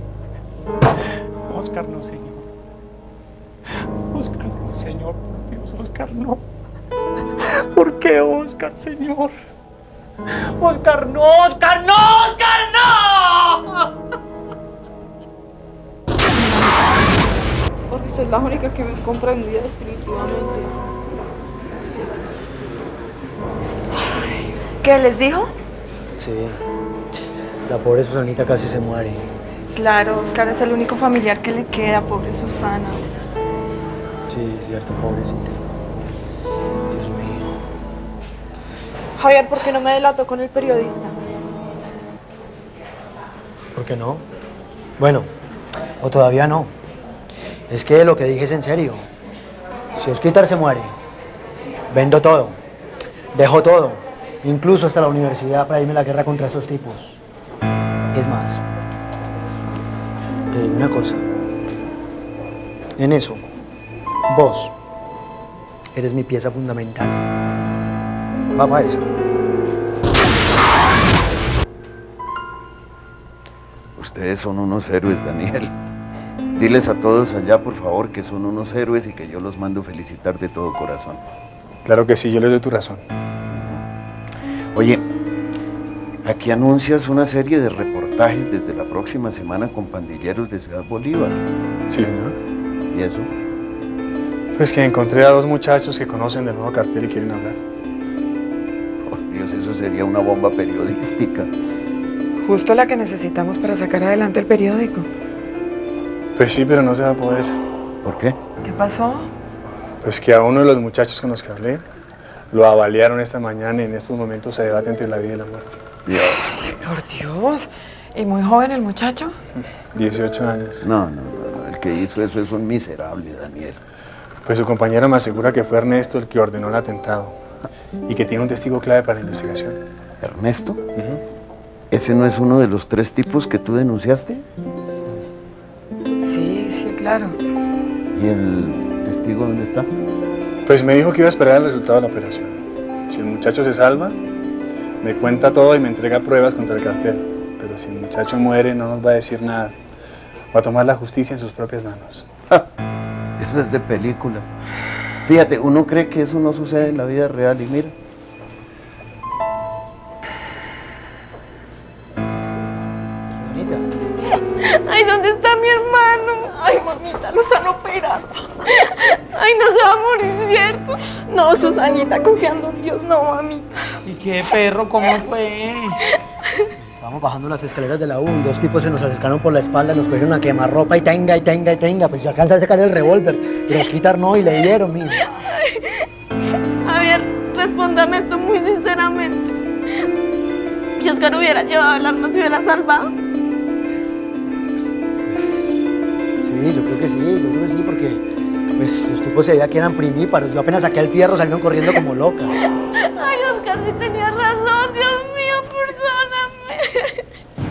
Oscar, no, señor. Oscar, no, señor. Por Dios, Oscar, no. ¿Por qué, Oscar, señor? Oscar, no, Oscar, no, Oscar, no. Porque usted es la única que me ha comprendido definitivamente. ¿Qué les dijo? Sí. La pobre Susanita casi se muere. Claro, Oscar es el único familiar que le queda, pobre Susana. Sí, es cierto, pobrecita. Dios mío. Javier, ¿por qué no me delató con el periodista? ¿Por qué no? Bueno, o todavía no. Es que lo que dije es en serio. Si Osquitar se muere, vendo todo. Dejo todo. Incluso hasta la universidad para irme a la guerra contra esos tipos. Y es más, te digo una cosa. En eso, vos eres mi pieza fundamental. Va para eso. Ustedes son unos héroes, Daniel. Diles a todos allá, por favor, que son unos héroes y que yo los mando felicitar de todo corazón. Claro que sí, yo les doy tu razón. Oye, aquí anuncias una serie de reportajes desde la próxima semana con pandilleros de Ciudad Bolívar. Sí, señor. ¿Y eso? Pues que encontré a 2 muchachos que conocen del nuevo cartel y quieren hablar. Oh, Dios, eso sería una bomba periodística. Justo la que necesitamos para sacar adelante el periódico. Pues sí, pero no se va a poder. ¿Por qué? ¿Qué pasó? Pues que a uno de los muchachos con los que hablé lo avaliaron esta mañana y en estos momentos se debate entre la vida y la muerte. Dios. Por Dios. ¿Y muy joven el muchacho? 18 años. No. El que hizo eso es un miserable, Daniel. Pues su compañero me asegura que fue Ernesto el que ordenó el atentado y que tiene un testigo clave para la investigación. ¿Ernesto? ¿Ese no es uno de los 3 tipos que tú denunciaste? Sí, claro. ¿Y el testigo dónde está? Pues me dijo que iba a esperar el resultado de la operación. Si el muchacho se salva, me cuenta todo y me entrega pruebas contra el cartel. Pero si el muchacho muere, no nos va a decir nada. Va a tomar la justicia en sus propias manos. Eso es de película. Fíjate, uno cree que eso no sucede en la vida real y mira. Ay, ¿dónde está mi hermano? Ay, mamita, lo están operando. Ay, no se va a morir, ¿cierto? No, Susanita, confiando en Dios, no, mamita. ¿Y qué perro? ¿Cómo fue? Estábamos bajando las escaleras de la U, dos tipos se nos acercaron por la espalda, nos cogieron a quemarropa y tenga. Pues yo alcancé a sacar el revólver, pero Osquitar no y le dieron, mira. Javier, respóndame esto muy sinceramente. Si Oscar hubiera llevado el arma, ¿se hubiera salvado? Sí, yo creo que sí, porque pues los tipos se veía que eran primíparos. Yo apenas saqué el fierro, salieron corriendo como locas. Ay, Oscar, sí tenía razón, Dios mío, perdóname.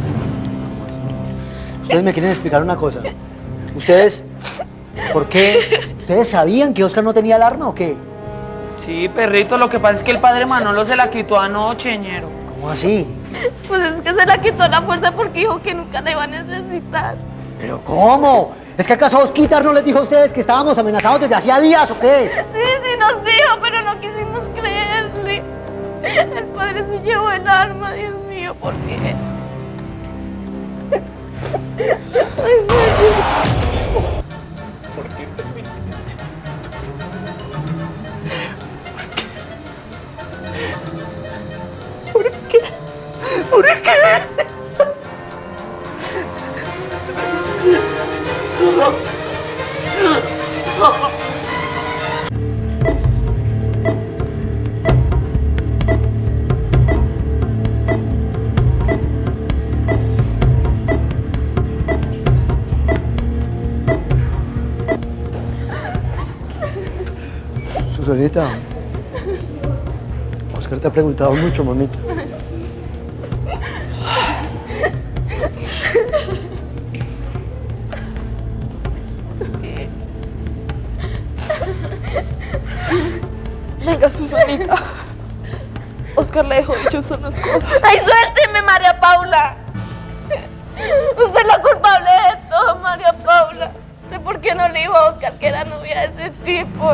Ustedes me quieren explicar una cosa. ¿Ustedes por qué? ¿Ustedes sabían que Oscar no tenía el arma o qué? Sí, perrito, lo que pasa es que el padre Manolo se la quitó anoche, ñero. ¿Cómo así? Pues es que se la quitó a la fuerza porque dijo que nunca la iba a necesitar. ¿Pero cómo? ¿Es que acaso Osquitar no les dijo a ustedes que estábamos amenazados desde hacía días o qué? Sí, nos dijo, pero no quisimos creerle. El padre se llevó el arma, Dios mío, ¿por qué? ¿Por qué permitiste? ¿Por qué? ¿Por qué? Susanita, Oscar te ha preguntado mucho, mamita. Venga, Susanita. Oscar le dejó dicho unas cosas. ¡Ay, suélteme, María Paula! Usted es la culpable de todo, María Paula. ¿Usted por qué no le dijo a Oscar que era novia de ese tipo?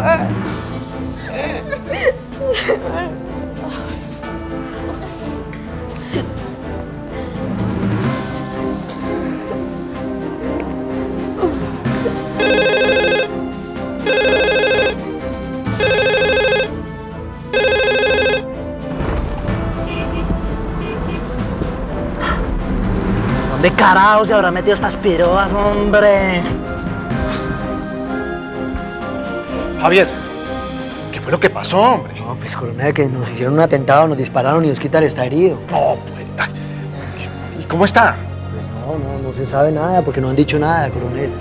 ¿Dónde carajo se habrá metido estas pirobas, hombre? Javier, ¿qué fue lo que pasó, hombre? No, pues, coronel, que nos hicieron un atentado, nos dispararon y Osquitar está herido. No, pues, ay, ¿y cómo está? Pues no se sabe nada porque no han dicho nada, coronel.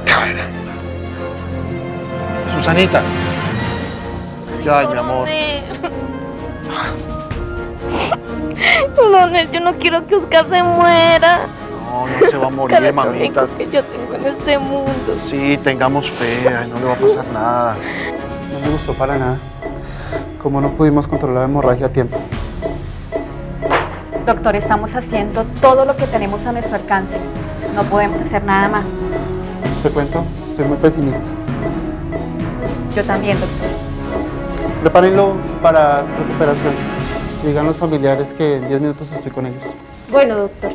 Susanita. Ay, mi amor. Coronel, yo no quiero que Oscar se muera. No se va a morir, mamita. Que yo tengo en este mundo. Sí, tengamos fe, ay, no le va a pasar nada. No me gustó para nada. Como no pudimos controlar la hemorragia a tiempo. Doctor, estamos haciendo todo lo que tenemos a nuestro alcance. No podemos hacer nada más. Te cuento, estoy muy pesimista. Yo también, doctor. Prepárenlo para recuperación. Digan los familiares que en 10 minutos estoy con ellos. Bueno, doctor.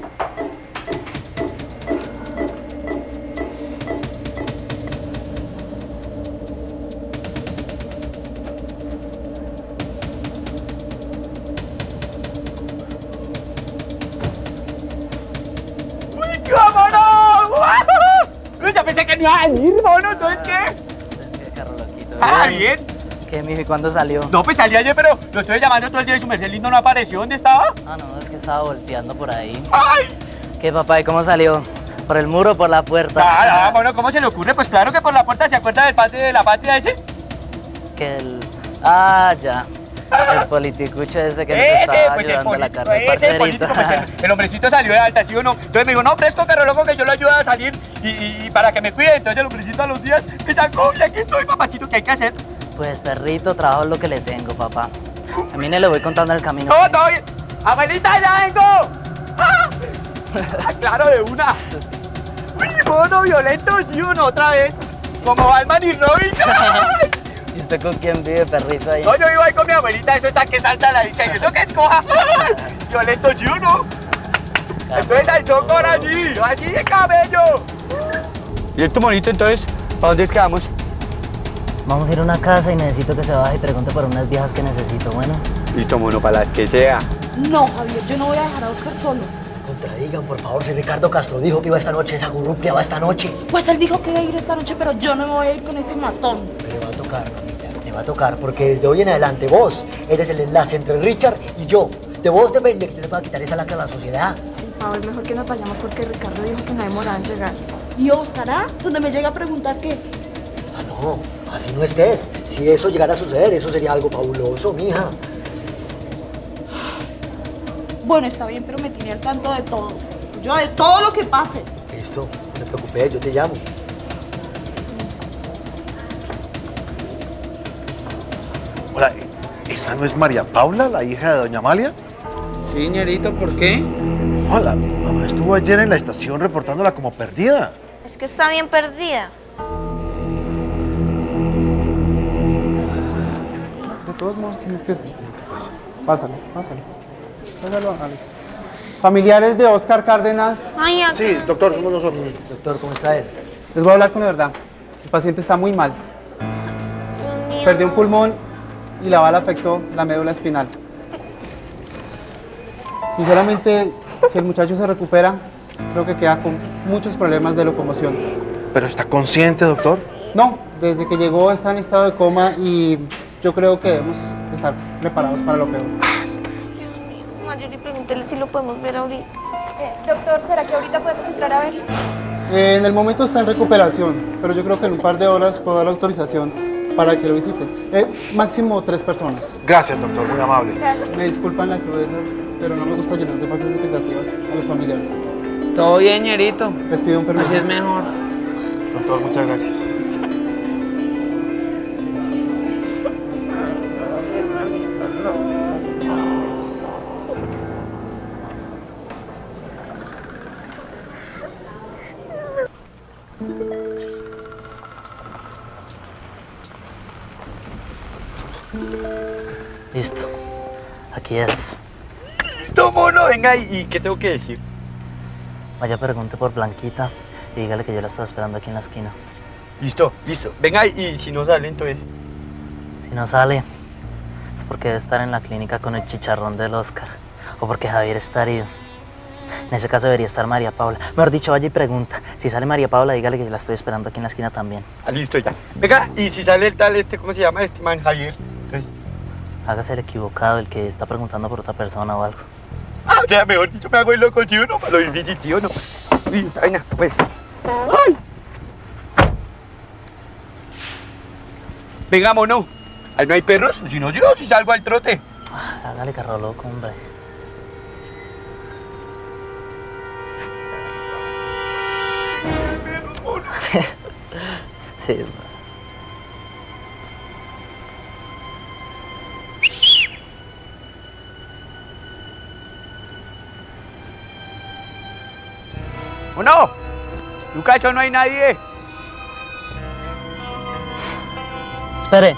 Ya pensé que no iba a venir, mono, ¿entonces qué? Ah, bien. ¿Qué, mijo? ¿Y cuándo salió? No, pues salí ayer, pero lo estoy llamando todo el día y su merced lindo no apareció. ¿Dónde estaba? Ah, no, es que estaba volteando por ahí. ¡Ay! ¿Qué, papá? ¿Y cómo salió? ¿Por el muro o por la puerta? Ah, bueno, ¿cómo se le ocurre? Pues claro que por la puerta. ¿Se acuerda del patio de la patria ese? Que el... Ah, ya. El politicucho ese que nos estaba ayudando a la carne, ese parcerito. político, pues el hombrecito salió de alta, ¿sí o no? Entonces me dijo, no, fresco, carro loco, que yo lo ayudo a salir y para que me cuide. Entonces el hombrecito a los días me sacó y aquí estoy, papachito, ¿qué hay que hacer? Pues, perrito, trabajo es lo que le tengo, papá. A mí le voy contando el camino. No, todo bien. ¡Abuelita, ya vengo! ¡Ah! ¡Claro, de una! ¡Uy, mono violento, sí o no, otra vez! Como Batman y Robin. ¿Y usted con quién vive, perrito, ahí? No, yo vivo ahí con mi abuelita, eso está que salta la dicha. ¿Y eso qué escoja? Violento, ¿sí o no? Entonces al choco ahora sí, así de cabello. Y esto bonito, entonces, ¿para dónde es que vamos? Vamos a ir a una casa y necesito que se baje y pregunte por unas viejas que necesito, bueno. Listo, mono, para las que sea. No, Javier, yo no voy a dejar a Oscar solo. Contradigan, por favor, si Ricardo Castro dijo que iba esta noche, esa gurrupia va esta noche. Pues él dijo que iba a ir esta noche, pero yo no me voy a ir con ese matón. Me va a tocar, mamita, me va a tocar, porque desde hoy en adelante vos eres el enlace entre Richard y yo. De vos depende que te pueda quitar esa lacra a la sociedad. Sí, Pablo, es mejor que nos vayamos porque Ricardo dijo que no demoraba en llegar. ¿Y Oscar, donde me llega a preguntar qué? Ah, no, así no estés. Si eso llegara a suceder, eso sería algo fabuloso, mija. Bueno, está bien, pero me tiene al tanto de todo. Yo de todo lo que pase. Listo, no te preocupes, yo te llamo. Hola, ¿esa no es María Paula, la hija de doña Amalia? Sí, ñerito, ¿por qué? Hola, mamá estuvo ayer en la estación reportándola como perdida. Es que está bien perdida. De todos modos tienes que... Pásale, pásale. Pásalo, listo. Familiares de Oscar Cárdenas. Ay, sí, doctor, somos nosotros. Doctor, ¿cómo está él? Les voy a hablar con la verdad. El paciente está muy mal. Perdió un pulmón y la bala afectó la médula espinal. Sinceramente, si el muchacho se recupera, creo que queda con muchos problemas de locomoción. ¿Pero está consciente, doctor? No, desde que llegó está en estado de coma y yo creo que debemos estar preparados para lo peor. Marjorie, pregúntele si lo podemos ver ahorita. Doctor, ¿será que ahorita podemos entrar a verlo? En el momento está en recuperación, pero yo creo que en un par de horas puedo dar la autorización para que lo visiten. Máximo 3 personas. Gracias, doctor, muy amable. Gracias. Me disculpan la crudeza, pero no me gusta llenar de falsas expectativas a los familiares. Todo bien, ñerito. Les pido un permiso. Así es mejor. Doctor, muchas gracias. Listo. Aquí es. Listo, mono, venga, ¿y qué tengo que decir? Vaya, pregunte por Blanquita y dígale que yo la estaba esperando aquí en la esquina. Listo, listo. Venga, y si no sale, entonces... Si no sale, es porque debe estar en la clínica con el chicharrón del Oscar. O porque Javier está herido. En ese caso debería estar María Paula. Mejor dicho, vaya y pregunta. Si sale María Paula, dígale que la estoy esperando aquí en la esquina también. Ah, listo, ya. Venga, y si sale el tal, ¿cómo se llama este man? Javier. Entonces... Hágase el equivocado, el que está preguntando por otra persona o algo. Ah, o sea, mejor dicho, me hago el loco, ¿sí o no? Para lo difícil, ¿sí o no? Uy, esta vaina, pues... ¡Ay! Venga, mono. Ahí no hay perros, si no, yo si salgo al trote. Hágale carro loco, hombre. Sí, ¿O no? Lucacho, no hay nadie. Espere.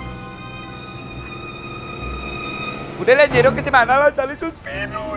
Un leñero que se me van a lanzar esos pinos.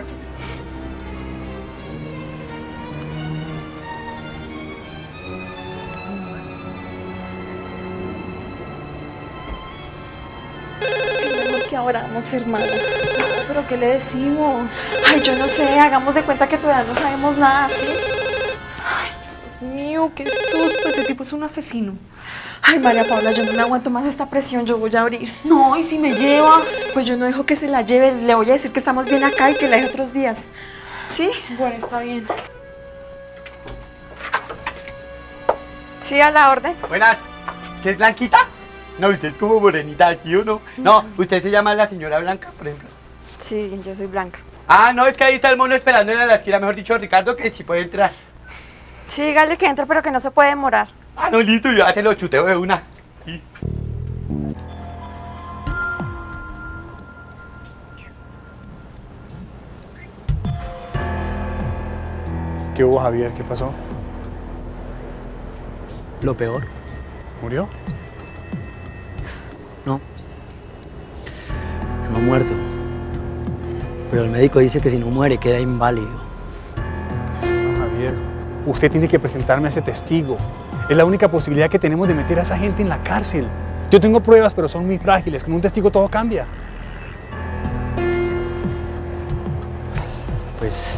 Es mejor que oramos, hermano. ¿Pero qué le decimos? Ay, yo no sé, hagamos de cuenta que todavía no sabemos nada, ¿sí? Ay, Dios mío, qué susto, ese tipo es un asesino. Ay, María Paula, yo no me aguanto más esta presión, yo voy a abrir. No, ¿y si me lleva? Pues yo no dejo que se la lleve, le voy a decir que estamos bien acá y que la deje otros días. ¿Sí? Bueno, está bien. Sí, a la orden. Buenas. ¿Qué es Blanquita? No, usted es como morenita, ¿sí o no? No, usted se llama la señora Blanca, por ejemplo. Sí, yo soy Blanca. Ah, no, es que ahí está el mono esperando en la esquina, mejor dicho, Ricardo, que si puede entrar. Sí, dígale que entre, pero que no se puede demorar. Ah, no, listo, yo ya se lo chuteo de una. Sí. ¿Qué hubo, Javier? ¿Qué pasó? Lo peor. ¿Murió? No. No muerto. Pero el médico dice que si no muere queda inválido. Señor Javier, usted tiene que presentarme a ese testigo. Es la única posibilidad que tenemos de meter a esa gente en la cárcel. Yo tengo pruebas, pero son muy frágiles. Con un testigo todo cambia. Pues,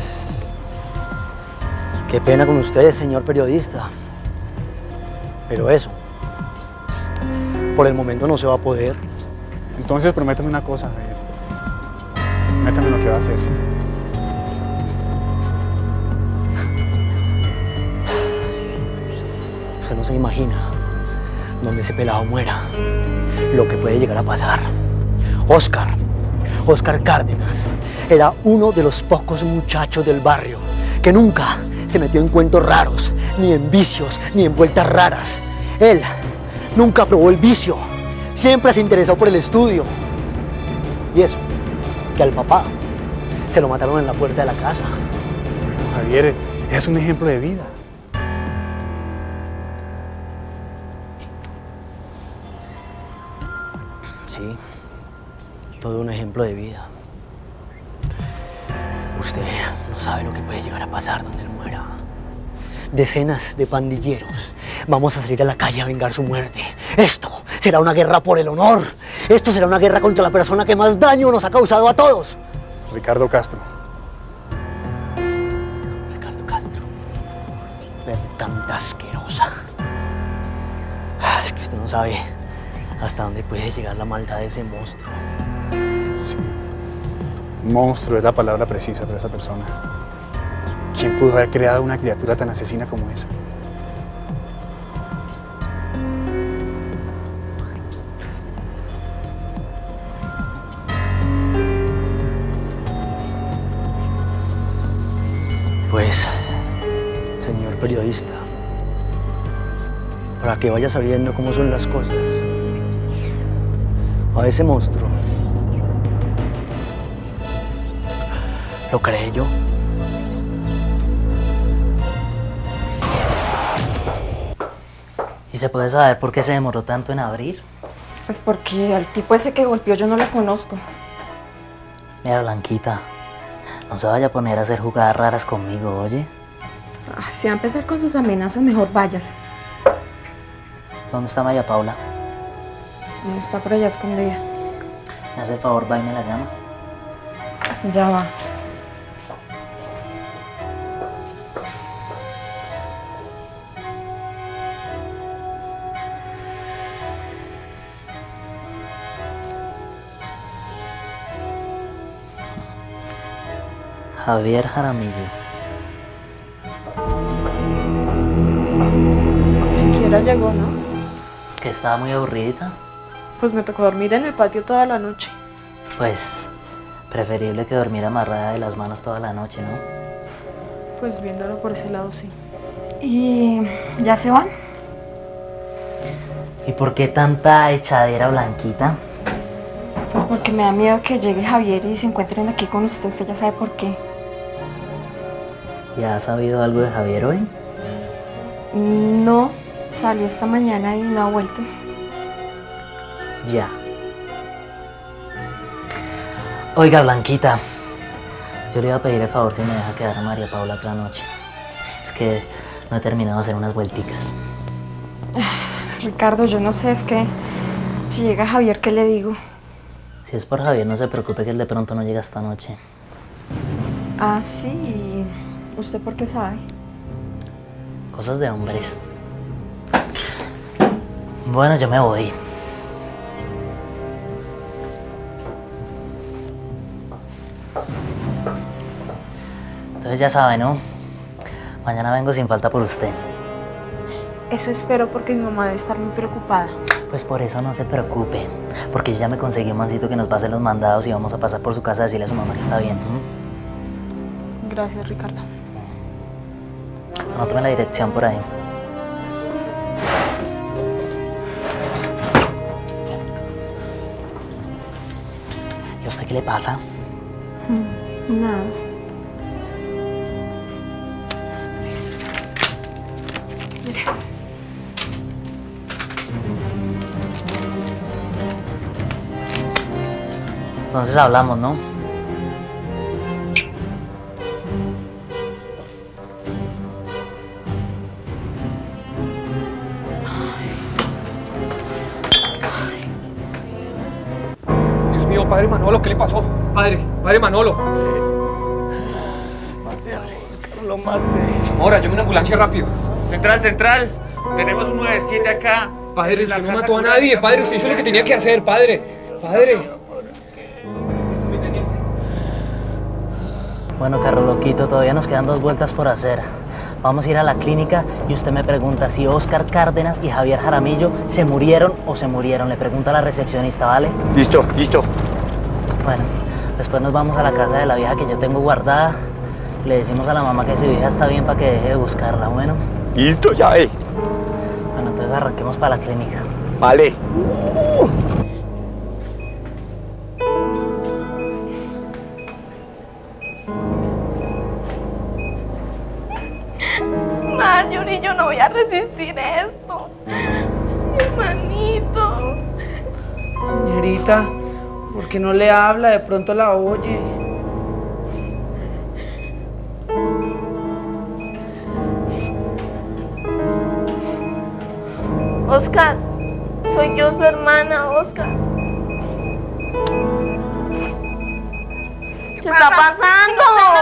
qué pena con ustedes, señor periodista. Pero eso, por el momento no se va a poder. Entonces prométame una cosa, Javier. Prométame lo que va a hacer, ¿sí? Usted no se imagina donde ese pelado muera, lo que puede llegar a pasar. Óscar Cárdenas, era uno de los pocos muchachos del barrio que nunca se metió en cuentos raros, ni en vicios, ni en vueltas raras. Él nunca probó el vicio, siempre se interesó por el estudio. Y eso, que al papá se lo mataron en la puerta de la casa. Bueno, Javier, es un ejemplo de vida. Sí, todo un ejemplo de vida. Usted no sabe lo que puede llegar a pasar donde él muera. Decenas de pandilleros vamos a salir a la calle a vengar su muerte. Esto será una guerra por el honor. Esto será una guerra contra la persona que más daño nos ha causado a todos. Ricardo Castro. Ricardo Castro. Percanta asquerosa. Es que usted no sabe hasta dónde puede llegar la maldad de ese monstruo. Sí. Monstruo es la palabra precisa para esa persona. ¿Quién pudo haber creado una criatura tan asesina como esa? Pues, señor periodista, para que vaya sabiendo cómo son las cosas, a ese monstruo lo creé yo. ¿Y se puede saber por qué se demoró tanto en abrir? Pues porque al tipo ese que golpeó yo no lo conozco. Mira, Blanquita, no se vaya a poner a hacer jugadas raras conmigo, oye. Si va a empezar con sus amenazas, mejor váyase. ¿Dónde está María Paula? Está por allá escondida. ¿Me hace el favor, va y me la llama? Ya va. Javier Jaramillo. Siquiera llegó, ¿no? Que estaba muy aburridita. Pues me tocó dormir en el patio toda la noche. Pues, preferible que dormir amarrada de las manos toda la noche, ¿no? Pues viéndolo por ese lado, sí. ¿Y ya se van? ¿Y por qué tanta echadera, Blanquita? Pues porque me da miedo que llegue Javier y se encuentren aquí con usted. Usted ya sabe por qué. ¿Ya has sabido algo de Javier hoy? No, salió esta mañana y no ha vuelto. Ya. Oiga, Blanquita, yo le iba a pedir el favor si me deja quedar a María Paula otra noche. Es que no he terminado de hacer unas vuelticas. Ricardo, yo no sé, es que si llega Javier, ¿qué le digo? Si es por Javier, no se preocupe que él de pronto no llega esta noche. Ah, sí. ¿Usted por qué sabe? Cosas de hombres. Bueno, yo me voy. Entonces ya sabe, ¿no? Mañana vengo sin falta por usted. Eso espero porque mi mamá debe estar muy preocupada. Pues por eso no se preocupe, porque yo ya me conseguí un mancito que nos pase los mandados y vamos a pasar por su casa a decirle a su mamá que está bien. Gracias, Ricardo. Anótame la dirección por ahí. ¿Y a usted qué le pasa? Nada. Mira. Entonces hablamos, ¿no? padre Manolo, ¿qué le pasó? Padre Manolo. Mate a Oscar, lo mate. Zamora, llame una ambulancia rápido. Central. Tenemos un 97 acá. Padre, usted no mató a nadie. Padre, usted hizo lo que tenía que hacer, padre. Padre. Bueno, Carro Loquito, todavía nos quedan 2 vueltas por hacer. Vamos a ir a la clínica y usted me pregunta si Oscar Cárdenas y Javier Jaramillo se murieron o se murieron. Le pregunta a la recepcionista, ¿vale? Listo, listo. Bueno, después nos vamos a la casa de la vieja que yo tengo guardada. Le decimos a la mamá que su hija está bien para que deje de buscarla, bueno. Listo, ya ve. Bueno, entonces arranquemos para la clínica. Vale. Marjorie, yo no voy a resistir esto. Hermanito. Señorita, ¿por qué no le habla? De pronto la oye. Oscar, soy yo su hermana, Oscar. ¿Qué está pasando?